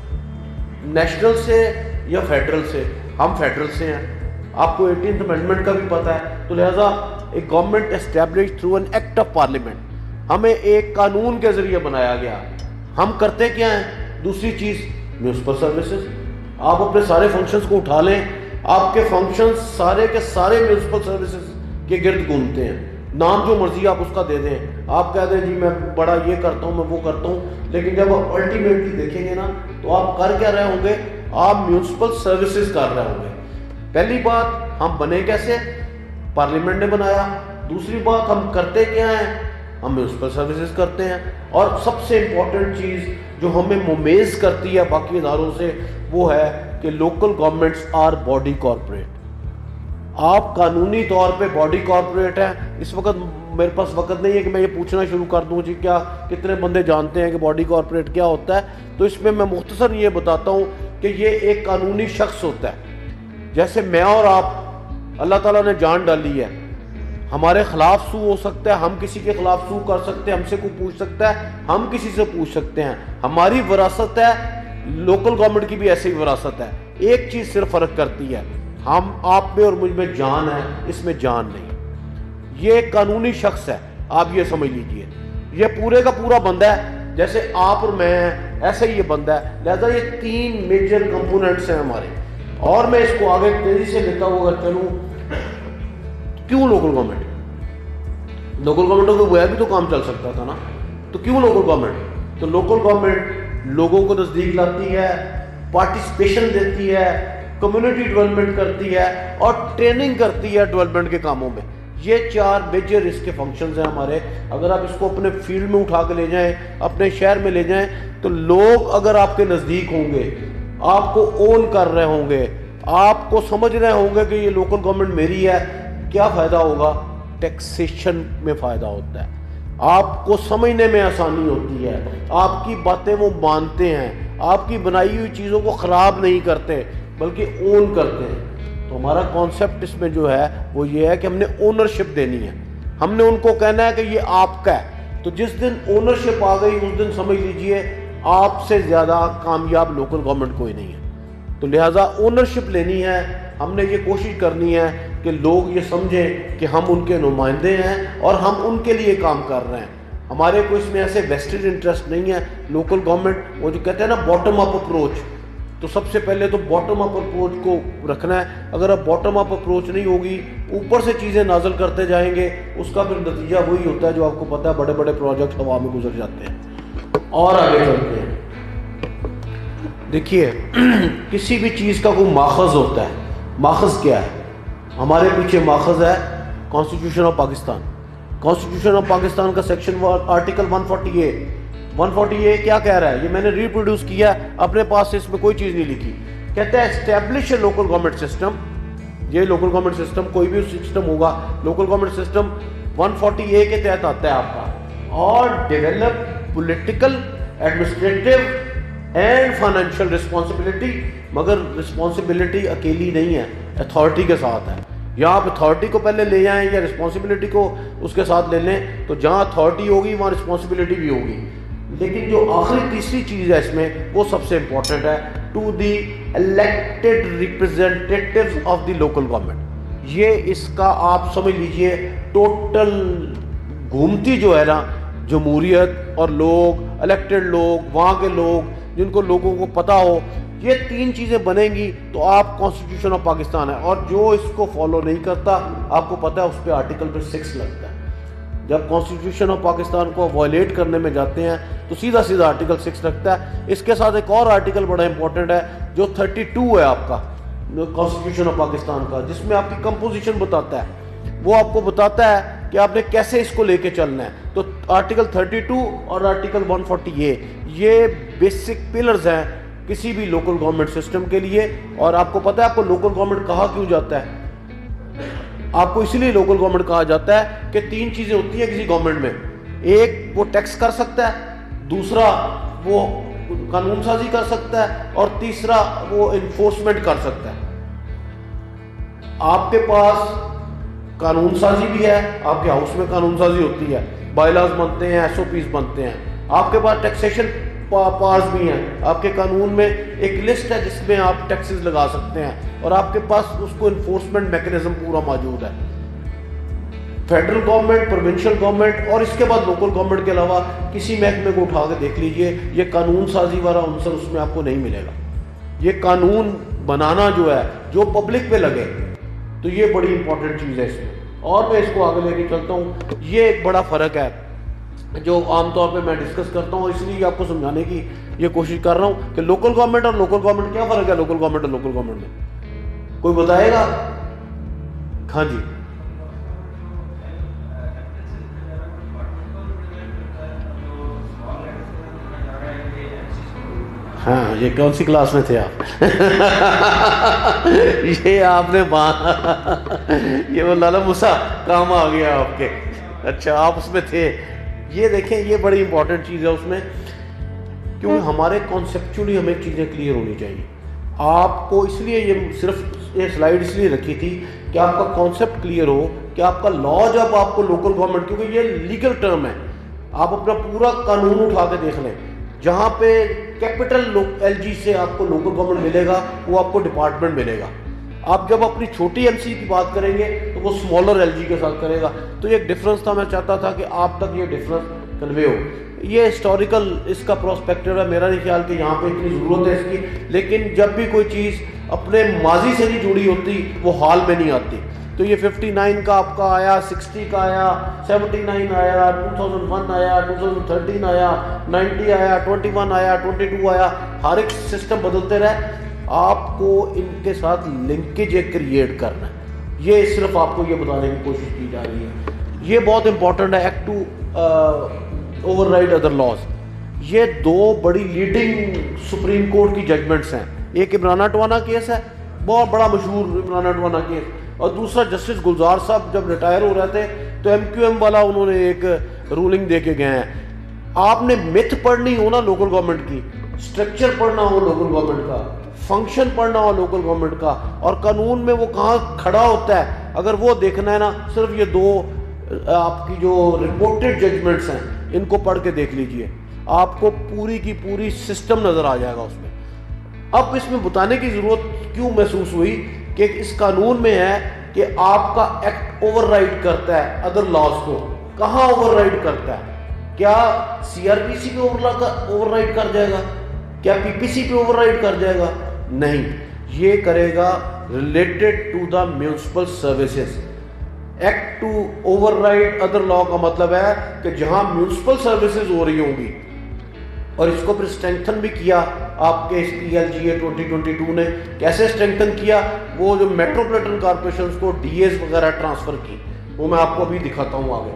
نیشنل سے یا فیڈرل سے, ہم فیڈرل سے ہیں, آپ کو 18th امینڈمنٹ کا بھی پتہ ہے, تو لہٰذا ایک government establish through an act of parliament, ہمیں ایک قانون کے ذریعے بنایا گیا. ہم کرتے کیا ہیں, دوسری چیز میونسپل سروسز. آپ اپنے سارے فنکشنز کو اٹھا لیں, آپ کے فنکشنز سارے کے سارے میونسپل سروسز کے گرد گھومتے ہیں, نام جو مرضی آپ اس کا دے دیں, آپ کہہ دیں جی میں بڑا یہ کرتا ہوں, میں وہ کرتا ہوں, لیکن جب آپ الٹیمیٹلی دیکھیں گے نا تو آپ کر کیا رہے ہوں گے, آپ میونسپل سروسز کر رہے ہوں گے. پہلی بات ہم بنے کیسے, پارلیمنٹ نے بنایا. دوسری بات ہم کرتے کیا ہیں, ہم میونسپل سروسز کرتے ہیں. اور سب سے امپورٹنٹ چیز جو ہمیں ممیز کرتی ہے باقی اداروں سے وہ ہے کہ local governments are body corporate. آپ قانونی طور پہ باڈی کارپوریٹ ہیں. اس وقت میرے پاس وقت نہیں ہے کہ میں یہ پوچھنا شروع کر دوں جی کیا کتنے بندے جانتے ہیں کہ باڈی کارپوریٹ کیا ہوتا ہے. تو اس میں مختصر یہ بتاتا ہوں کہ یہ ایک قانونی شخص ہوتا ہے. جیسے میں اور آپ, اللہ تعالیٰ نے جان ڈالی ہے, ہمارے خلاف سو ہو سکتا ہے, ہم کسی کے خلاف سو کر سکتے ہیں, ہم سے کوئی پوچھ سکتا ہے, ہم کسی سے پوچھ سکتے ہیں. ہماری وراثت ہے, لوکل گورنمنٹ کی بھی ایسی ہی وراثت ہے. ایک چیز صرف فرق کرتی ہے, ہم آپ میں اور مجھ میں جان ہے, اس میں جان نہیں. یہ ایک قانونی شخص ہے, آپ یہ سمجھ لیجئے. یہ پورے کا پورا بندہ ہے, جیسے آپ اور میں ہیں ایسے ہی یہ بندہ ہے. لہذا یہ 3 میجر کمپوننٹس ہیں ہمارے. اور میں اس کو آگے تیزی سے لیتا ہوں اگر چلوں, کیوں لوکل گورنمنٹ, لوکل گورنمنٹوں کو وہ بھی تو کام چل سکتا تھا نا, تو کیوں لوکل گورنمنٹ. تو لوکل گورنمنٹ لوگوں کو نزدیک لاتی ہے, پارٹیسپیشن دیتی ہے, کمیونٹی ڈیولپمنٹ کرتی ہے اور ٹریننگ کرتی ہے ڈیولپمنٹ کے کاموں میں. یہ 4 میجر اس کے فنکشنز ہیں ہمارے. اگر آپ اس کو اپنے فیلڈ میں اٹھا کے لے جائیں, اپنے شہر میں لے جائیں, تو لوگ اگر آپ کے نزدیک ہوں گے, آپ کو اون کر رہے ہوں گے, آپ کو سمجھ رہے ہوں گے کہ یہ لوکل گورنمنٹ میری ہے, کیا فائدہ ہوگا, ٹیکسیشن میں فائدہ ہوتا ہے, آپ کو سمجھنے میں آسانی ہوتی ہے, آپ کی باتیں وہ مانتے ہیں, آپ کی بنائی ہوئی چیزوں کو خراب نہیں کرتے بلکہ اون کرتے ہیں. تو ہمارا کانسیپٹ اس میں جو ہے وہ یہ ہے کہ ہم نے اونرشپ دینی ہے. ہم نے ان کو کہنا ہے کہ یہ آپ کا ہے. تو جس دن اونرشپ آ گئی اس دن سمجھ لیجئے آپ سے زیادہ کامیاب لوکل گورنمنٹ کوئی نہیں ہے. تو لہٰذا اونرشپ لینی ہے. ہم نے یہ کوشش کرنی ہے کہ لوگ یہ سمجھیں کہ ہم ان کے نمائندے ہیں اور ہم ان کے لیے کام کر رہے ہیں. ہمارے کو اس میں ایسے ویسٹڈ انٹرسٹ نہیں ہے. لوکل گورنمنٹ وہ جو کہتے ہیں نا باٹم اپ اپروچ, تو سب سے پہلے تو باٹم اپ اپروچ کو رکھنا ہے. اگر اب باٹم اپ اپروچ نہیں ہوگی, اوپر سے چیزیں نازل کرتے جائیں گے, اس کا پھر نتیجہ وہی ہوتا ہے جو آپ کو پتہ ہے, بڑے بڑے پروجیکٹ ہوا میں گزر جاتے ہیں. اور آگے چلتے ہیں. دیکھیے کسی بھی چیز کا کوئی ماخذ ہوتا ہے. ماخذ کیا ہے؟ ہمارے پیچھے ماخذ ہے constitution of Pakistan. Constitution of Pakistan کا سیکشن آرٹیکل 148 کیا کہہ رہا ہے, یہ میں نے ریپروڈیوس کیا ہے اپنے پاس سے, اس میں کوئی چیز نہیں لکھی. کہتا ہے establish a local government system. یہ لوکل گورنمنٹ سسٹم کوئی بھی سسٹم ہوگا, لوکل گورنمنٹ سسٹم 140A کے تحت آتا ہے آپ کا. اور develop political, administrative and financial responsibility. مگر رسپانسبلٹی اکیلی نہیں ہے, اتھارٹی کے ساتھ ہے. یا آپ اتھارٹی کو پہلے لے جائیں یا رسپانسبلٹی کو اس کے ساتھ لے لیں, تو جہاں اتھارٹی ہوگی وہاں رسپانسبلٹی بھی ہوگی. لیکن جو آخری تیسری چیز ہے اس میں وہ سب سے امپورٹنٹ ہے, to the elected representatives of the local government. یہ اس کا آپ سمجھ لیجئے ٹوٹل گھومتی جو ہے نا جمہوریت اور لوگ, الیکٹڈ لوگ, وہاں کے لوگ جن کو لوگوں کو پتہ ہو, یہ تین چیزیں بنیں گی تو آپ کانسٹیٹیوشن آف پاکستان ہے. اور جو اس کو فالو نہیں کرتا آپ کو پتہ ہے اس پہ آرٹیکل پہ 6 لگتا ہے. جب کانسٹیٹیوشن آف پاکستان کو وائلیٹ کرنے میں جاتے ہیں تو سیدھا آرٹیکل 6 لگتا ہے. اس کے ساتھ ایک اور آرٹیکل بڑا امپورٹنٹ ہے جو 32 ہے آپ کا کانسٹیٹیوشن آف پاکستان کا, جس میں آپ کی کمپوزیشن بتاتا ہے. وہ آپ کو بتاتا ہے کہ آپ نے کیسے اس کو لے کے چلنا ہے. تو آرٹیکل 32 اور آرٹیکل 140 یہ بیسک پلرز ہیں کسی بھی لوکل گورنمنٹ سسٹم کے لیے. اور آپ کو پتہ ہے آپ کو لوکل گورنمنٹ کہا کیوں جاتا ہے؟ آپ کو اس لیے لوکل گورنمنٹ کہا جاتا ہے کہ 3 چیزیں ہوتی ہیں کسی گورنمنٹ میں. ایک وہ ٹیکس کر سکتا ہے, دوسرا وہ قانون سازی کر سکتا ہے, اور تیسرا وہ انفورسمنٹ کر سکتا ہے. آپ کے پاس قانون سازی بھی ہے, آپ کے ہاؤس میں قانون سازی ہوتی ہے, بائی لاز بنتے ہیں, ایس او پیز بنتے ہیں. آپ کے پاس ٹیکسیشن پارز بھی ہیں, آپ کے قانون میں ایک لسٹ ہے جس میں آپ ٹیکسز لگا سکتے ہیں, اور آپ کے پاس اس کو انفورسمنٹ میکنزم پورا موجود ہے. فیڈرل گورنمنٹ, پروونشل گورنمنٹ اور اس کے بعد لوکل گورنمنٹ کے علاوہ کسی محکمے کو اٹھا کے دیکھ لیجئے, یہ قانون سازی والا عنصر اس میں آپ کو نہیں ملے گا. یہ قانون بنانا جو ہے جو پبلک پہ لگے, تو یہ بڑی امپورٹنٹ چیز ہے اس میں. اور میں اس کو آگے لے کے چلتا ہوں. یہ ایک بڑا فرق ہے جو عام طور پہ میں ڈسکس کرتا ہوں, اس لیے آپ کو سمجھانے کی یہ کوشش کر رہا ہوں کہ لوکل گورنمنٹ اور لوکل گورنمنٹ کیا فرق ہے. لوکل گورنمنٹ اور لوکل گورنمنٹ میں کوئی بتائے گا؟ ہاں جی. ہاں, یہ کون سی کلاس میں تھے آپ؟ یہ آپ نے یہ وہ لالا موسیٰ کام آ گیا آپ کے. اچھا, آپ اس میں تھے. یہ دیکھیں, یہ بڑی امپورٹنٹ چیز ہے اس میں, کیونکہ ہمارے کانسیپچولی ہمیں چیزیں کلیئر ہونی چاہیے. آپ کو اس لیے یہ صرف یہ سلائیڈ اس لیے رکھی تھی کہ آپ کا کانسیپٹ کلیئر ہو کہ آپ کا لا, جب آپ کو لوکل گورنمنٹ, کیونکہ یہ لیگل ٹرم ہے, آپ اپنا پورا قانون اٹھا کے دیکھ لیں, جہاں پہ کیپٹل ایل جی سے آپ کو لوکل گورنمنٹ ملے گا وہ آپ کو ڈپارٹمنٹ ملے گا. آپ جب اپنی چھوٹی ایم سی کی بات کریں گے تو وہ اسمالر ایل جی کے ساتھ کرے گا. تو یہ ایک ڈفرنس تھا, میں چاہتا تھا کہ آپ تک یہ ڈفرنس کنوے ہو. یہ ہسٹوریکل اس کا پروسپیکٹو ہے, میرا نہیں خیال کہ یہاں پہ اتنی ضرورت ہے اس کی. لیکن جب بھی کوئی چیز اپنے ماضی سے نہیں جڑی ہوتی وہ حال میں نہیں آتی. تو یہ 59 کا آپ کا آیا, 60 کا آیا, 79 آیا, 2001 آیا, 2013 آیا, 90 آیا, 21 آیا, 22 آیا, ہر ایک سسٹم بدلتے رہے. آپ کو ان کے ساتھ لنکیج ایک کریٹ کرنا ہے. یہ صرف آپ کو یہ بتانے کی کوشش کی جا رہی ہے. یہ بہت امپورٹنٹ ہے, act to override other laws. یہ 2 بڑی لیڈنگ سپریم کورٹ کی ججمنٹس ہیں. ایک عمران اٹوانا کیس ہے, بہت بڑا مشہور عمران اٹوانا کیس, اور دوسرا جسٹس گلزار صاحب جب ریٹائر ہو رہے تھے تو ایم کیو ایم والا انہوں نے ایک رولنگ دے کے گئے ہیں. آپ نے متھ پڑھنی ہو نا لوکل گورنمنٹ کی, اسٹرکچر پڑھنا ہو لوکل گورنمنٹ کا, فنکشن پڑھنا ہو لوکل گورنمنٹ کا, اور قانون میں وہ کہاں کھڑا ہوتا ہے, اگر وہ دیکھنا ہے نا, صرف یہ 2 آپ کی جو رپورٹڈ ججمنٹس ہیں ان کو پڑھ کے دیکھ لیجئے, آپ کو پوری کی پوری سسٹم نظر آ جائے گا اس میں. اب اس میں بتانے کی ضرورت کیوں محسوس ہوئی کہ اس قانون میں ہے کہ آپ کا ایکٹ اوور رائڈ کرتا ہے ادر لاز کو. کہاں اوور رائڈ کرتا ہے؟ کیا سی آر پی سی پہ اوور رائڈ کر جائے گا؟ کیا پی پی سی پہ اوور رائڈ کر جائے گا؟ نہیں, یہ کرے گا related to the municipal services. Act to override other law کا مطلب ہے کہ جہاں میونسپل سروسز ہو رہی ہوں گی, اور اس کو پھر اسٹرینتھن بھی کیا آپ کے پی ایل جی اے 2022 نے. کیسے اسٹرینتھن کیا؟ وہ جو میٹروپولیٹن کارپوریشنز کو ڈی ایز وغیرہ ٹرانسفر کی, وہ میں آپ کو ابھی دکھاتا ہوں آگے.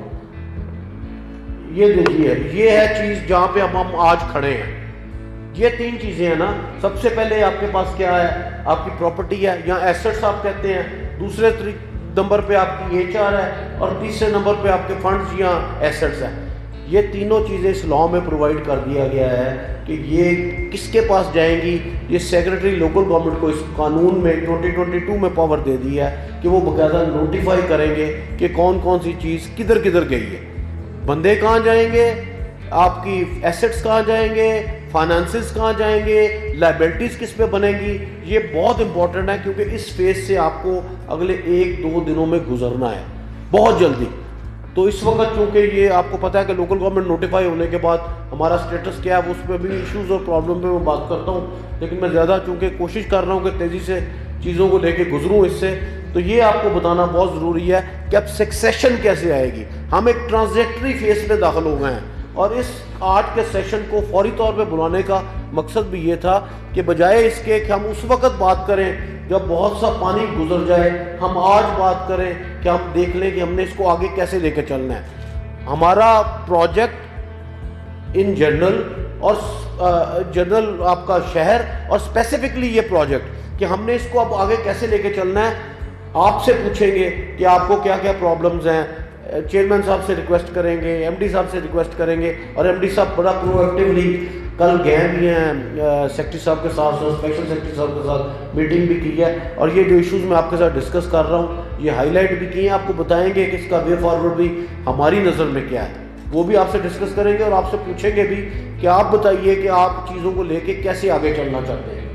یہ دیکھیے, یہ ہے چیز جہاں پہ اب ہم آج کھڑے ہیں. یہ 3 چیزیں ہیں نا. سب سے پہلے آپ کے پاس کیا ہے؟ آپ کی پراپرٹی ہے, یا ایسٹس آپ کہتے ہیں. دوسرے نمبر پہ آپ کی ایچ آر ہے, اور تیسرے نمبر پہ آپ کے فنڈز یا ایسٹس ہیں. یہ تینوں چیزیں اس لاء میں پرووائڈ کر دیا گیا ہے کہ یہ کس کے پاس جائیں گی. یہ سیکرٹری لوکل گورنمنٹ کو اس قانون میں 2022 میں پاور دے دی ہے کہ وہ باقاعدہ نوٹیفائی کریں گے کہ کون کون سی چیز کدھر کدھر گئی ہے, بندے کہاں جائیں گے, آپ کی ایسٹس کہاں جائیں گے, فائنانسز کہاں جائیں گے, لائبلٹیز کس پہ بنیں گی. یہ بہت امپورٹنٹ ہے کیونکہ اس فیز سے آپ کو اگلے 1-2 دنوں میں گزرنا ہے بہت جلدی. تو اس وقت چونکہ یہ آپ کو پتہ ہے کہ لوکل گورنمنٹ نوٹیفائی ہونے کے بعد ہمارا سٹیٹس کیا ہے, اس پہ بھی ایشوز اور پرابلم پہ میں بات کرتا ہوں, لیکن میں زیادہ چونکہ کوشش کر رہا ہوں کہ تیزی سے چیزوں کو لے کے گزروں اس سے. تو یہ آپ کو بتانا بہت ضروری ہے کہ اب سکسیشن کیسے آئے گی. ہم ایک ٹرانزیکٹری فیز میں داخل ہو گئے ہیں, اور اس آج کے سیشن کو فوری طور پہ بلانے کا مقصد بھی یہ تھا کہ بجائے اس کے کہ ہم اس وقت بات کریں جب بہت سا پانی گزر جائے, ہم آج بات کریں کہ ہم دیکھ لیں کہ ہم نے اس کو آگے کیسے لے کے چلنا ہے. ہمارا پروجیکٹ ان جنرل اور جنرل آپ کا شہر اور اسپیسیفکلی یہ پروجیکٹ کہ ہم نے اس کو اب آگے کیسے لے کے چلنا ہے, آپ سے پوچھیں گے کہ آپ کو کیا کیا پرابلمز ہیں. چیئرمین صاحب سے ریکویسٹ کریں گے, ایم ڈی صاحب سے ریکویسٹ کریں گے, اور ایم ڈی صاحب بڑا پرو ایکٹیولی کل گئے بھی ہیں سیکرٹری صاحب کے ساتھ, اسپیشل سیکرٹری صاحب کے ساتھ میٹنگ بھی کی ہے, اور یہ جو ایشوز میں آپ کے ساتھ ڈسکس کر رہا ہوں یہ ہائی لائٹ بھی کی ہیں. آپ کو بتائیں گے کہ اس کا وے فارورڈ بھی ہماری نظر میں کیا ہے, وہ بھی آپ سے ڈسکس کریں گے, اور آپ سے پوچھیں گے بھی کہ آپ بتائیے کہ آپ چیزوں کو لے کے کیسے آگے چلنا چاہتے ہیں.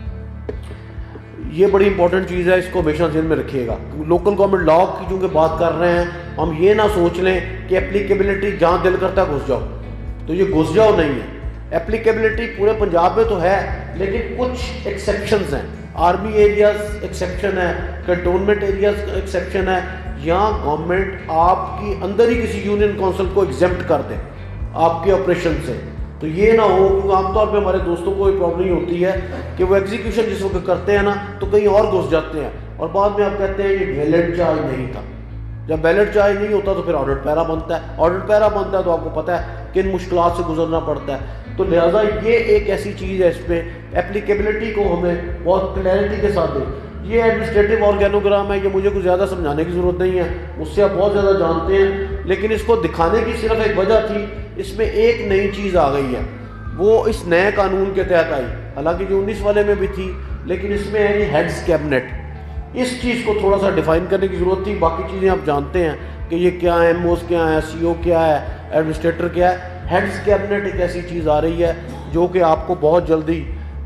یہ بڑی امپورٹنٹ چیز ہے, اس کو ہمیشہ ذہن میں رکھیے گا. لوکل گورنمنٹ لاء کی چونکہ بات کر رہے ہیں, ہم یہ نہ سوچ لیں کہ اپلیکیبلٹی جہاں دل کرتا ہے گھس جاؤ, تو یہ گھس جاؤ نہیں ہے. اپلیکیبلٹی پورے پنجاب میں تو ہے, لیکن کچھ ایکسیپشنز ہیں. آرمی ایریاز ایکسیپشن ہے, کنٹونمنٹ ایریاز ایکسیپشن ہے. یہاں گورنمنٹ آپ کی اندر ہی کسی یونین کونسل کو ایگزمپٹ کر دے آپ کے آپریشن سے. تو یہ نہ ہو, کیونکہ عام طور پہ ہمارے دوستوں کو یہ پرابلم ہوتی ہے کہ وہ ایگزیکیوشن جس وقت کرتے ہیں نا تو کہیں اور گھس جاتے ہیں, اور بعد میں آپ کہتے ہیں یہ ویلڈ چارج نہیں تھا. جب ویلڈ چارج نہیں ہوتا تو پھر آڈٹ پیرا بنتا ہے. آڈٹ پیرا بنتا ہے تو آپ کو پتہ ہے کن مشکلات سے گزرنا پڑتا ہے. تو لہٰذا یہ ایک ایسی چیز ہے, اس پہ اپلیکیبلٹی کو ہمیں بہت کلیئرٹی کے ساتھ دیں. یہ ایڈمنسٹریٹو آرگینوگرام ہے, یہ مجھے کچھ زیادہ سمجھانے کی ضرورت نہیں ہے, مجھ سے آپ بہت زیادہ جانتے ہیں, لیکن اس کو دکھانے کی صرف ایک وجہ تھی. اس میں ایک نئی چیز آ گئی ہے, وہ اس نئے قانون کے تحت آئی, حالانکہ جو 19 والے میں بھی تھی, لیکن اس میں ہے یہ ہیڈز کیبنٹ. اس چیز کو تھوڑا سا ڈیفائن کرنے کی ضرورت تھی. باقی چیزیں آپ جانتے ہیں کہ یہ کیا ہے, ایم اوز کیا ہے, سی او کیا ہے, ایڈمنسٹریٹر کیا ہے. ہیڈز کیبنٹ ایک ایسی چیز آ رہی ہے جو کہ آپ کو بہت جلدی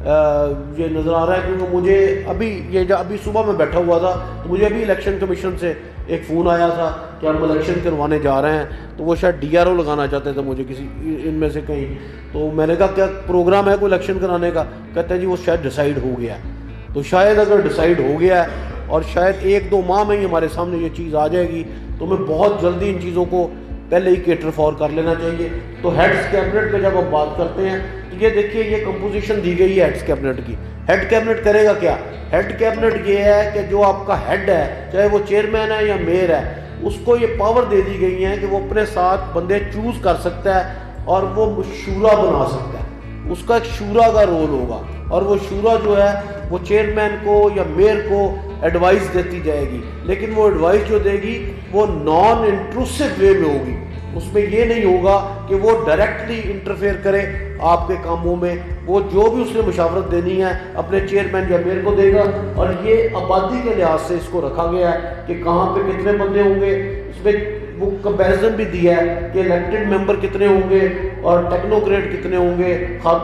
یہ نظر آ رہا ہے. کیونکہ مجھے ابھی صبح میں بیٹھا ہوا تھا تو مجھے ابھی الیکشن کمیشن سے ایک فون آیا تھا کہ ہم الیکشن کروانے جا رہے ہیں, تو وہ شاید ڈی آر او لگانا چاہتے تھے مجھے کسی ان میں سے کہیں. تو میں نے کہا کیا پروگرام ہے کوئی الیکشن کرانے کا؟ کہتے ہیں جی وہ شاید ڈیسائیڈ ہو گیا ہے. تو شاید اگر ڈیسائیڈ ہو گیا ہے اور شاید 1-2 ماہ میں ہی ہمارے سامنے یہ چیز آ جائے گی, تو ہمیں بہت جلدی ان چیزوں کو پہلے ہی کیٹر فار کر لینا چاہیے. تو ہیڈز کیبنٹ پہ جب ہم بات کرتے ہیں تو یہ دیکھیے یہ کمپوزیشن دی گئی ہے ہیڈز کیبنٹ کی. ہیڈ کیبنٹ کرے گا کیا؟ ہیڈ کیبنٹ یہ ہے کہ جو آپ کا ہیڈ ہے, چاہے وہ چیئرمین ہے یا میئر ہے, اس کو یہ پاور دے دی گئی ہیں کہ وہ اپنے ساتھ بندے چوز کر سکتا ہے اور وہ شورا بنا سکتا ہے. اس کا ایک شورا کا رول ہوگا, اور وہ شورا جو ہے وہ چیئرمین کو یا میئر کو ایڈوائز دیتی جائے گی, لیکن وہ ایڈوائز جو دے گی وہ نان انٹروسو وے میں ہوگی. اس میں یہ نہیں ہوگا کہ وہ ڈائریکٹلی انٹرفیئر کرے آپ کے کاموں میں. وہ جو بھی اس نے مشاورت دینی ہے اپنے چیئرمین یا میئر کو دے گا. اور یہ آبادی کے لحاظ سے اس کو رکھا گیا ہے کہ کہاں پہ کتنے بندے ہوں گے. اس میں وہ کمپیریزن بھی دیا ہے کہ الیکٹڈ ممبر کتنے ہوں گے اور ٹیکنوکریٹ کتنے ہوں گے.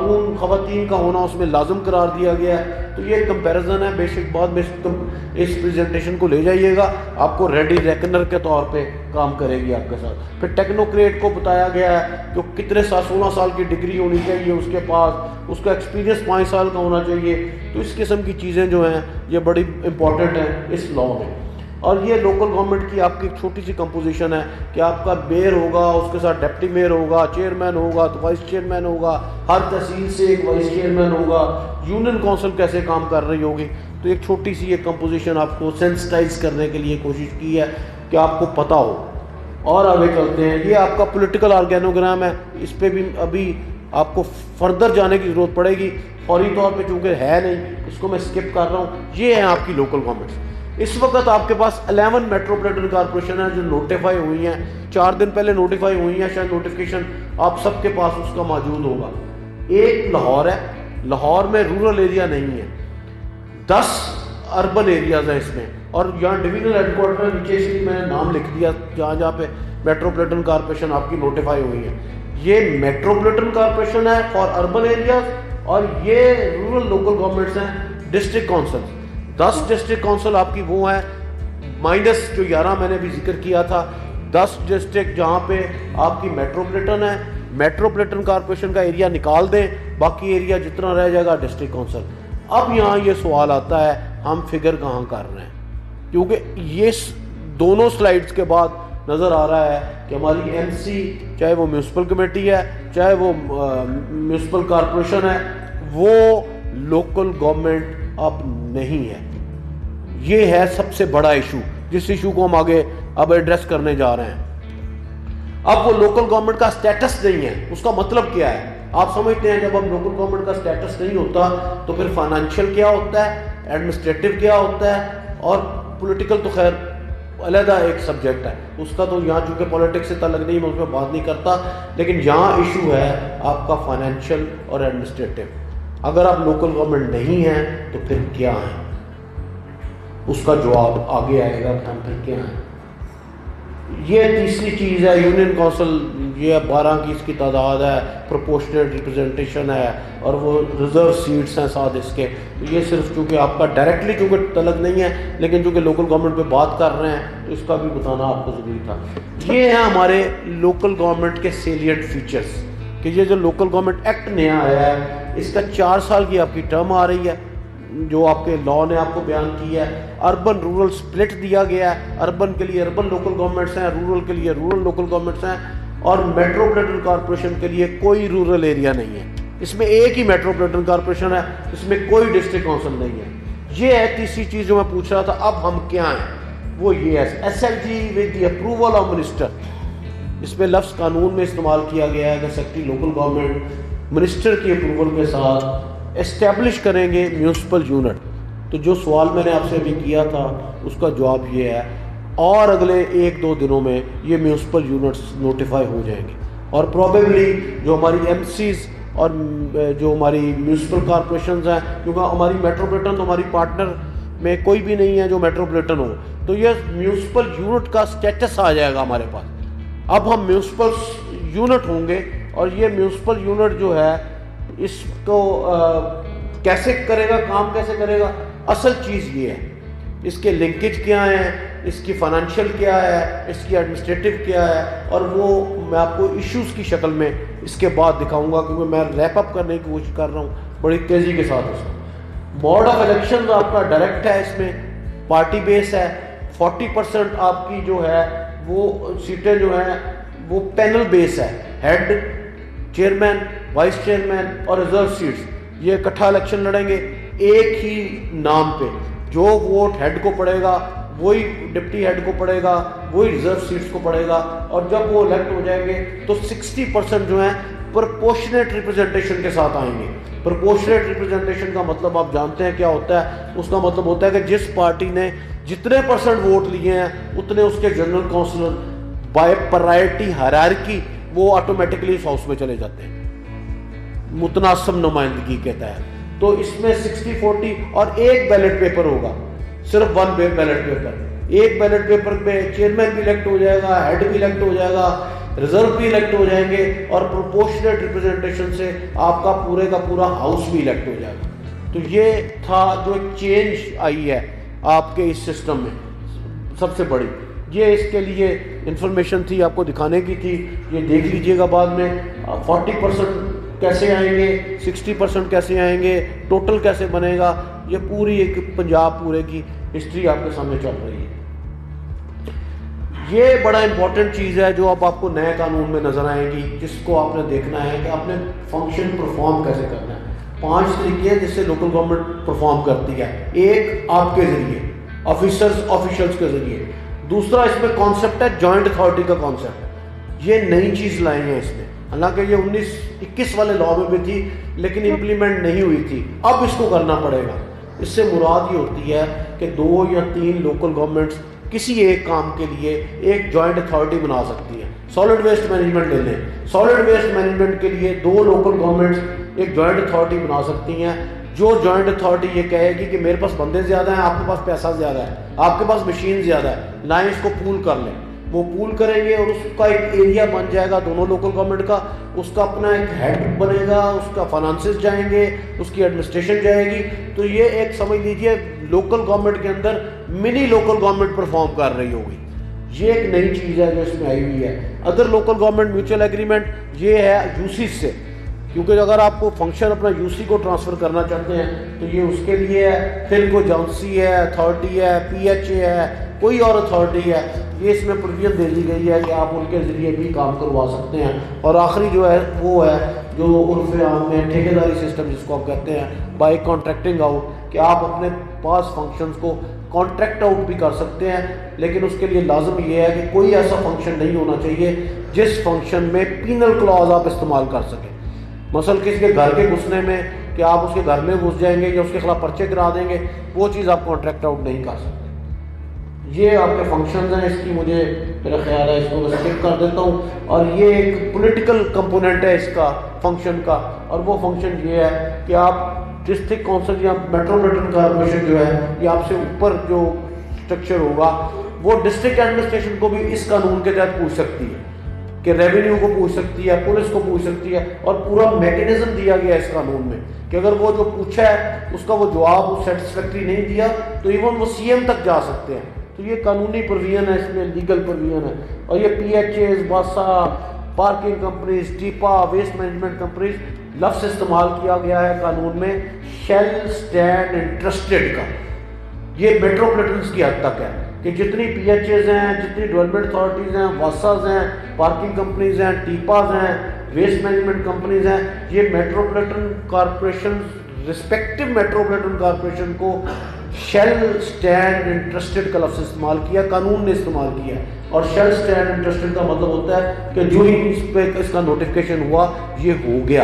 خواتین کا ہونا اس میں لازم قرار دیا گیا ہے. تو یہ کمپیریزن ہے. بے شک بعد میں اس پریزنٹیشن کو لے جائیے گا, آپ کو ریڈی ریکنر کے طور پہ کام کرے گی آپ کے ساتھ. پھر ٹیکنوکریٹ کو بتایا گیا ہے جو کتنے 16 سال کی ڈگری ہونی چاہیے اس کے پاس, اس کا ایکسپیرینس 5 سال کا ہونا چاہیے. تو اس قسم کی چیزیں جو ہیں یہ بڑی امپورٹنٹ ہیں اس لاء میں. اور یہ لوکل گورنمنٹ کی آپ کی ایک چھوٹی سی کمپوزیشن ہے کہ آپ کا میئر ہوگا, اس کے ساتھ ڈپٹی میئر ہوگا, چیئرمین ہوگا تو وائس چیئرمین ہوگا, ہر تحصیل سے ایک وائس چیئرمین ہوگا, یونین کونسل کیسے کام کر رہی ہوگی. تو ایک چھوٹی سی ایک کمپوزیشن آپ کو سینسٹائز کرنے کے لیے کوشش کی ہے کہ آپ کو پتہ ہو. اور آگے چلتے ہیں. یہ آپ کا پولیٹیکل آرگینوگرام ہے, اس پہ بھی ابھی آپ کو فردر جانے کی ضرورت پڑے گی. فوری طور پہ چونکہ ہے نہیں, اس کو میں اسکپ کر رہا ہوں. یہ ہیں آپ کی لوکل گورنمنٹس. اس وقت آپ کے پاس 11 میٹروپولیٹن کارپوریشن ہیں جو نوٹیفائی ہوئی ہیں, 4 دن پہلے نوٹیفائی ہوئی ہیں, شاید نوٹیفیکیشن آپ سب کے پاس اس کا موجود ہوگا. ایک لاہور ہے, لاہور میں رورل ایریا نہیں ہے, 10 اربن ایریاز ہیں اس میں, اور یہاں ڈویژنل ہیڈ کوارٹر نیچے اس لیے میں نے نام لکھ دیا جہاں جہاں پہ میٹروپولیٹن کارپوریشن آپ کی نوٹیفائی ہوئی ہے. یہ میٹروپولیٹن کارپوریشن ہے فار اربن ایریاز, اور یہ رورل لوکل گورنمنٹس ہیں ڈسٹرکٹ کونسل. 10 ڈسٹرکٹ کونسل آپ کی وہ ہیں, مائنس جو 11 میں نے بھی ذکر کیا تھا. 10 ڈسٹرکٹ جہاں پہ آپ کی میٹروپولیٹن ہے, میٹروپولیٹن کارپوریشن کا ایریا نکال دیں, باقی ایریا جتنا رہ جائے گا ڈسٹرکٹ کونسل. اب یہاں یہ سوال آتا ہے ہم فگر کہاں کر رہے ہیں, کیونکہ یہ دونوں سلائیڈز کے بعد نظر آ رہا ہے کہ ہماری ایم سی, چاہے وہ میونسپل کمیٹی ہے چاہے وہ میونسپل کارپوریشن ہے, وہ لوکل گورنمنٹ اب نہیں ہے. یہ ہے سب سے بڑا ایشو, جس ایشو کو ہم آگے اب ایڈریس کرنے جا رہے ہیں. اب وہ لوکل گورنمنٹ کا سٹیٹس نہیں ہے, اس کا مطلب کیا ہے آپ سمجھتے ہیں؟ جب اب لوکل گورنمنٹ کا سٹیٹس نہیں ہوتا تو پھر فائنینشیل کیا ہوتا ہے, ایڈمنسٹریٹو کیا ہوتا ہے, اور پولیٹیکل تو خیر علیحدہ ایک سبجیکٹ ہے, اس کا تو یہاں چونکہ پولیٹکس سے تعلق نہیں, میں اس میں بات نہیں کرتا. لیکن یہاں ایشو ہے آپ کا فائنینشیل اور ایڈمنسٹریٹو. اگر آپ لوکل گورنمنٹ نہیں ہیں تو پھر کیا ہیں, اس کا جواب آگے آئے گا کہ ہم پھر کیا ہیں. یہ تیسری چیز ہے یونین کونسل, یہ 12 کی اس کی تعداد ہے, پروپورشنیٹ ریپرزنٹیشن ہے, اور وہ ریزرو سیٹس ہیں ساتھ اس کے. یہ صرف چونکہ آپ کا ڈائریکٹلی چونکہ تعلق نہیں ہے, لیکن چونکہ لوکل گورنمنٹ پہ بات کر رہے ہیں تو اس کا بھی بتانا آپ کو ضروری تھا. یہ ہیں ہمارے لوکل گورنمنٹ کے سیلینٹ فیچرز, کہ یہ جو لوکل گورنمنٹ ایکٹ نیا آیا ہے اس کا 4 سال کی آپ کی ٹرم آ رہی ہے, جو آپ کے لاء نے آپ کو بیان کیا ہے. اربن رورل سپلٹ دیا گیا ہے, اربن کے لیے اربن لوکل گورنمنٹس ہیں, رورل کے لیے رورل لوکل گورنمنٹس ہیں, اور میٹروپولیٹن کارپوریشن کے لیے کوئی رورل ایریا نہیں ہے. اس میں ایک ہی میٹروپولیٹن کارپوریشن ہے, اس میں کوئی ڈسٹرکٹ کونسل نہیں ہے. یہ ہے تیسری چیز جو میں پوچھ رہا تھا. اب ہم کیا ہیں, وہ یہ ہے S L G with the approval of minister. اس میں لفظ قانون میں استعمال کیا گیا ہے کہ سیکرٹری لوکل گورنمنٹ منسٹر کی اپروول کے ساتھ اسٹیبلش کریں گے میونسپل یونٹ. تو جو سوال میں نے آپ سے ابھی کیا تھا اس کا جواب یہ ہے, اور اگلے 1-2 دنوں میں یہ میونسپل یونٹس نوٹیفائی ہو جائیں گے, اور پروبیبلی جو ہماری ایم سیز اور جو ہماری میونسپل کارپوریشنز ہیں, کیونکہ ہماری میٹروپولیٹن تو ہماری پارٹنر میں کوئی بھی نہیں ہے جو میٹروپولیٹن ہو, تو یہ میونسپل یونٹ کا سٹیٹس آ جائے گا ہمارے پاس. اب ہم میونسپل یونٹ ہوں گے, اور یہ میونسپل یونٹ جو ہے اس کو کیسے کرے گا, کام کیسے کرے گا. اصل چیز یہ ہے اس کے لنکیج کیا ہیں, اس کی فائنینشیل کیا ہے, اس کی ایڈمنسٹریٹو کیا ہے, اور وہ میں آپ کو ایشوز کی شکل میں اس کے بعد دکھاؤں گا, کیونکہ میں ریپ اپ کرنے کی کوشش کر رہا ہوں بڑی تیزی کے ساتھ. اس کو موڈ آف الیکشن آپ کا ڈائریکٹ ہے, اس میں پارٹی بیس ہے. 40% آپ کی جو ہے وہ سیٹیں جو ہیں وہ پینل بیس ہے, ہیڈ, چیئرمین, وائس چیئرمین اور ریزرو سیٹس. یہ اکٹھا الیکشن لڑیں گے ایک ہی نام پہ. جو ووٹ ہیڈ کو پڑے گا وہی ڈپٹی ہیڈ کو پڑے گا, وہی ریزرو سیٹس کو پڑے گا, اور جب وہ الیکٹ ہو جائیں گے تو 60% جو ہیں پرپورشنیٹ ریپرزنٹیشن کے ساتھ آئیں گے. پرپورشنیٹ ریپرزنٹیشن کا مطلب آپ جانتے ہیں کیا ہوتا ہے؟ اس کا مطلب ہوتا ہے کہ جس پارٹی نے جتنے % ووٹ لیے ہیں اتنے اس کے general councillor by priority hierarchy وہ آٹومیٹکلی اس ہاؤس میں چلے جاتے ہیں, متناسب نمائندگی کے تحت. تو اس میں 60-40 اور ایک بیلٹ پیپر ہوگا, صرف 1 بیلٹ پیپر. ایک بیلٹ پیپر پہ چیئرمین بھی الیکٹ ہو جائے گا, ہیڈ بھی الیکٹ ہو جائے گا, ریزرو بھی الیکٹ ہو جائیں گے, اور پروپورشنیٹ ریپرزنٹیشن سے آپ کا پورے کا پورا ہاؤس بھی الیکٹ ہو جائے گا. تو یہ تھا جو چینج آئی ہے آپ کے اس سسٹم میں سب سے بڑی. یہ اس کے لیے انفارمیشن تھی, آپ کو دکھانے کی تھی. یہ دیکھ لیجئے گا بعد میں 40% کیسے آئیں گے, 60% کیسے آئیں گے, ٹوٹل کیسے بنے گا. یہ پوری ایک پنجاب پورے کی ہسٹری آپ کے سامنے چل رہی ہے. یہ بڑا امپورٹنٹ چیز ہے جو اب آپ کو نئے قانون میں نظر آئے گی, جس کو آپ نے دیکھنا ہے کہ آپ نے فنکشن پرفارم کیسے کرنا ہے. 5 طریقے ہیں جس سے لوکل گورنمنٹ پرفارم کرتی ہے. ایک آپ کے ذریعے, آفیشلز کے ذریعے. دوسرا اس میں کانسیپٹ ہے جوائنٹ اتھارٹی کا کانسیپٹ. یہ نئی چیز لائی ہیں اس میں, حالانکہ یہ 1921 والے لاء میں بھی تھی لیکن امپلیمنٹ نہیں ہوئی تھی. اب اس کو کرنا پڑے گا. اس سے مراد یہ ہوتی ہے کہ 2 یا 3 لوکل گورنمنٹس کسی ایک کام کے لیے ایک جوائنٹ اتھارٹی بنا سکتی ہیں. سالڈ ویسٹ مینجمنٹ لے لیں, سالڈ ویسٹ مینجمنٹ کے لیے 2 لوکل گورنمنٹس ایک جوائنٹ اتھارٹی بنا سکتی ہیں. جو جوائنٹ اتھارٹی یہ کہے گی کہ میرے پاس بندے زیادہ ہیں, آپ کے پاس پیسہ زیادہ ہے, آپ کے پاس مشین زیادہ ہے, لائیں اس کو پول کر لیں. وہ پول کریں گے اور اس کا ایک ایریا بن جائے گا دونوں لوکل گورنمنٹ کا, اس کا اپنا ایک ہیڈ بنے گا, اس کا فائنانسز جائیں گے, اس کی ایڈمنسٹریشن جائے گی. تو یہ ایک سمجھ لیجئے لوکل گورنمنٹ کے اندر منی لوکل گورنمنٹ پرفارم کر رہی ہوگی. یہ ایک نئی چیز ہے جو اس میں آئی ہوئی ہے. Other local government mutual agreement یہ ہے یوسی سے, کیونکہ اگر آپ کو فنکشن اپنا یو سی کو ٹرانسفر کرنا چاہتے ہیں تو یہ اس کے لیے ہے. پھر کوئی جانسی ہے, اتھارٹی ہے, پی ایچ اے ہے, کوئی اور اتھارٹی ہے, یہ اس میں پروویژن دے دی گئی ہے کہ آپ ان کے ذریعے بھی کام کروا سکتے ہیں. اور آخری جو ہے وہ ہے جو عرف عام میں ٹھیکیداری سسٹم جس کو آپ کہتے ہیں بائی کانٹریکٹنگ آؤٹ, کہ آپ اپنے پاس فنکشنز کو کانٹریکٹ آؤٹ بھی کر سکتے ہیں. لیکن اس کے لیے لازم یہ ہے کہ کوئی ایسا فنکشن نہیں ہونا چاہیے جس فنکشن میں پینل کلاز آپ استعمال کر سکیں. مثلا کسی کے گھر کے گھسنے میں کہ آپ اس کے گھر میں گھس جائیں گے یا اس کے خلاف پرچے کرا دیں گے, وہ چیز آپ کانٹریکٹ آؤٹ نہیں کر سکتے. یہ آپ کے فنکشنز ہیں. اس کی مجھے میرا خیال ہے اس کو میں اسکپ کر دیتا ہوں. اور یہ ایک پولیٹیکل کمپوننٹ ہے اس کا فنکشن کا, اور وہ فنکشن یہ ہے کہ آپ ڈسٹرکٹ کونسل یا میٹروپولیٹن کارپوریشن جو ہے یہ آپ سے اوپر جو اسٹرکچر ہوگا وہ ڈسٹرکٹ ایڈمنسٹریشن کو بھی اس قانون کے تحت پوچھ سکتی ہے, کہ ریونیو کو پوچھ سکتی ہے, پولیس کو پوچھ سکتی ہے. اور پورا میکینزم دیا گیا اس قانون میں کہ اگر وہ جو پوچھا ہے اس کا وہ جواب سیٹسفیکٹری نہیں دیا تو ایون وہ سی ایم تک جا سکتے ہیں. تو یہ قانونی پروویژن ہے, اس میں لیگل پروویژن ہے. اور یہ پی ایچ ایز, واسا, parking companies, TEPA, waste management companies, لفظ استعمال کیا گیا ہے قانون میں شیل اسٹینڈ انٹرسٹڈ کا. یہ میٹروپولیٹنس کی حد تک ہے کہ جتنی پی ایچ ایز ہیں, جتنی ڈیولپمنٹ اتھارٹیز ہیں, واساز ہیں, پارکنگ کمپنیز ہیں, ٹیپاز ہیں, ویسٹ مینجمنٹ کمپنیز ہیں, یہ metropolitan corporation respective metropolitan corporation کو شیل اسٹینڈ انٹرسٹڈ کا لفظ استعمال کیا, قانون نے استعمال کیا. اور شیل اسٹینڈ انٹرسٹڈ کا مطلب ہوتا ہے کہ جو ہی اس پہ اس کا نوٹیفیکیشن ہوا یہ ہو گیا.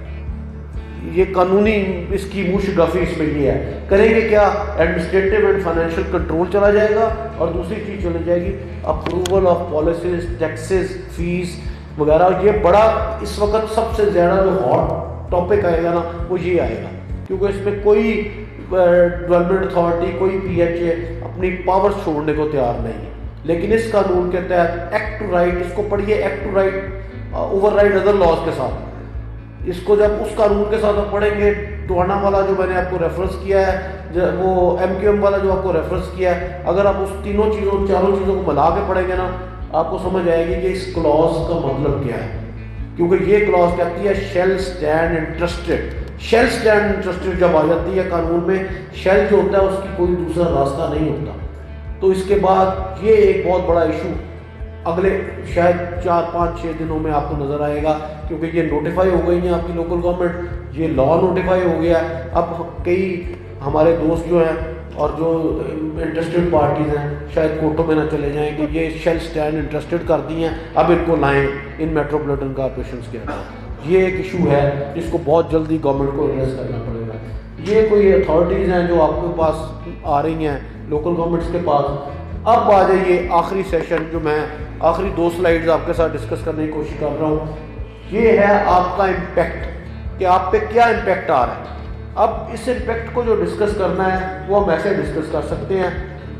یہ قانونی اس کی موشگرافی اس میں یہ ہے. کریں گے کیا, ایڈمنسٹریٹو اینڈ فائنینشیل کنٹرول چلا جائے گا, اور دوسری چیز چلی جائے گی approval of policies, taxes, fees وغیرہ. یہ بڑا اس وقت سب سے زیادہ جو ہاٹ ٹاپک آئے گا نا وہ یہ آئے گا, کیونکہ اس میں کوئی ڈیولپمنٹ اتھارٹی, کوئی پی ایچ اے اپنی پاور چھوڑنے کو تیار نہیں ہے. لیکن اس قانون کے تحت ایکٹ ٹو رائٹ, اس کو پڑھیے act to right override other laws کے ساتھ. اس کو جب اس قانون کے ساتھ آپ پڑھیں گے, ٹوانا والا جو میں نے آپ کو ریفرنس کیا ہے, وہ ایم کیو ایم والا جو آپ کو ریفرنس کیا ہے, اگر آپ اس تینوں چیزوں چاروں چیزوں کو ملا کے پڑھیں گے نا آپ کو سمجھ آئے گی کہ اس کلاس کا مطلب کیا ہے. کیونکہ یہ کلاس کہتی ہے shall stand interested. Shall stand interested جب آ جاتی ہے قانون میں, شیل جو ہوتا ہے اس کی کوئی دوسرا راستہ نہیں ہوتا. تو اس کے بعد یہ ایک بہت بڑا ایشو اگلے شاید 4-5-6 دنوں میں آپ کو نظر آئے گا, کیونکہ یہ نوٹیفائی ہو گئی ہیں آپ کی لوکل گورنمنٹ, یہ لا نوٹیفائی ہو گیا ہے. اب کئی ہمارے دوست جو ہیں اور جو انٹرسٹڈ پارٹیز ہیں شاید کورٹوں میں نہ چلے جائیں کہ یہ شیل اسٹینڈ انٹرسٹڈ کر دی ہیں, اب ان کو لائیں ان میٹروپولیٹن کارپوریشنس کے اندر. یہ ایک ایشو ہے جس کو بہت جلدی گورنمنٹ کو ایڈریس کرنا پڑے گا. یہ کوئی اتھارٹیز ہیں جو آپ کے پاس آ رہی ہیں لوکل گورنمنٹس کے پاس. اب آ جائیے آخری سیشن, جو میں آخری 2 سلائیڈز آپ کے ساتھ ڈسکس کرنے کی کوشش کر رہا ہوں. یہ ہے آپ کا امپیکٹ, کہ آپ پہ کیا امپیکٹ آ رہا ہے. اب اس امپیکٹ کو جو ڈسکس کرنا ہے وہ ہم ایسے ڈسکس کر سکتے ہیں.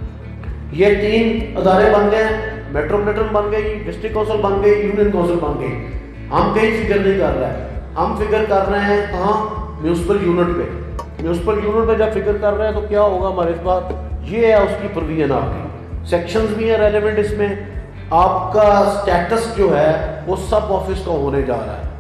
یہ 3 ادارے بن گئے ہیں, میٹروپولیٹن بن گئی, ڈسٹرکٹ کونسل بن گئی, یونین کونسل بن گئی. ہم کہیں فگر نہیں کر رہے ہیں, ہم فگر کر رہے ہیں کہاں, میونسپل یونٹ پہ. میونسپل یونٹ پہ جب فگر کر رہے ہیں تو کیا ہوگا ہمارے پاس, یہ ہے اس کی پروویژن. آپ کی سیکشنز بھی ہیں ریلیونٹ اس میں. آپ کا سٹیٹس جو ہے وہ سب آفس کا ہونے جا رہا ہے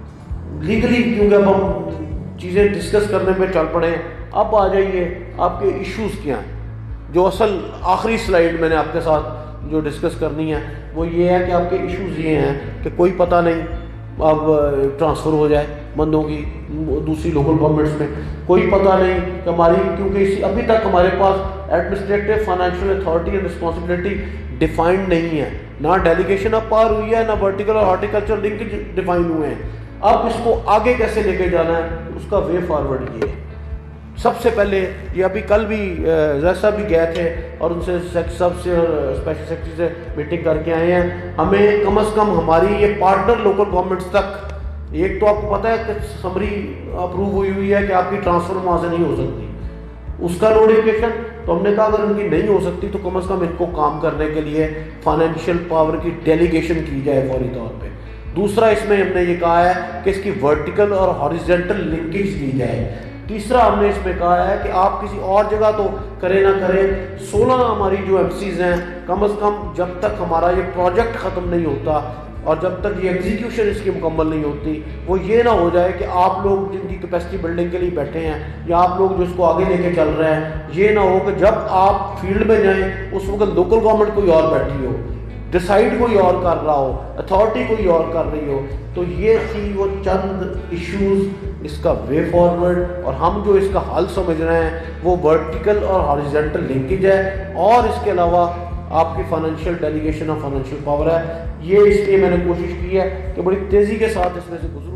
لیگلی, کیونکہ اب ہم چیزیں ڈسکس کرنے پہ چل پڑے ہیں. اب آ جائیے آپ کے ایشوز کیا ہیں. جو اصل آخری سلائیڈ میں نے آپ کے ساتھ جو ڈسکس کرنی ہے وہ یہ ہے کہ آپ کے ایشوز یہ ہیں کہ کوئی پتہ نہیں اب ٹرانسفر ہو جائے بندوں کی دوسری لوکل گورنمنٹس میں, کوئی پتہ نہیں کہ ہماری, کیونکہ ابھی تک ہمارے پاس administrative financial authority and responsibility defined نہیں ہے, نہ ڈیلیگیشن اب پار ہوئی ہے, نہ ورٹیکل اور ہارٹیکلچر لنک ڈیفائن ہوئے ہیں. اب اس کو آگے کیسے لے کے جانا ہے, اس کا وے فارورڈ یہ ہے. سب سے پہلے یہ ابھی کل بھی زید صاحب بھی گئے تھے اور ان سے سب سے اور اسپیشل سیکرٹری سے میٹنگ کر کے آئے ہیں. ہمیں کم از کم ہماری یہ پارٹنر لوکل گورنمنٹس تک، ایک تو آپ کو پتہ ہے کہ سمری اپروو ہوئی ہے کہ آپ کی ٹرانسفر وہاں سے نہیں ہو سکتی، اس کا نوٹیفکیشن، تو ہم نے کہا اگر ان کی نہیں ہو سکتی تو کم از کم ان کو کام کرنے کے لیے فائنینشیل پاور کی ڈیلیگیشن کی جائے فوری طور پہ. دوسرا اس میں ہم نے یہ کہا ہے کہ اس کی ورٹیکل اور ہاریزنٹل لنکیج دی جائے. تیسرا ہم نے اس میں کہا ہے کہ آپ کسی اور جگہ تو کریں نہ کریں، 16 ہماری جو ایم سیز ہیں کم از کم جب تک ہمارا یہ پروجیکٹ ختم نہیں ہوتا اور جب تک یہ ایگزیکیوشن اس کی مکمل نہیں ہوتی، وہ یہ نہ ہو جائے کہ آپ لوگ جن کی کیپیسٹی بلڈنگ کے لیے بیٹھے ہیں یا آپ لوگ جو اس کو آگے لے کے چل رہے ہیں، یہ نہ ہو کہ جب آپ فیلڈ میں جائیں اس وقت لوکل گورنمنٹ کوئی اور بیٹھی ہو، ڈیسائیڈ کوئی اور کر رہا ہو، اتھارٹی کوئی اور کر رہی ہو. تو یہ تھی وہ چند ایشوز، اس کا وے فارورڈ، اور ہم جو اس کا حل سمجھ رہے ہیں وہ ورٹیکل اور ہاریزنٹل لنکیج ہے، اور اس کے علاوہ آپ کی financial delegation of financial power ہے. یہ اس لیے میں نے کوشش کی ہے کہ بڑی تیزی کے ساتھ اس میں سے گزر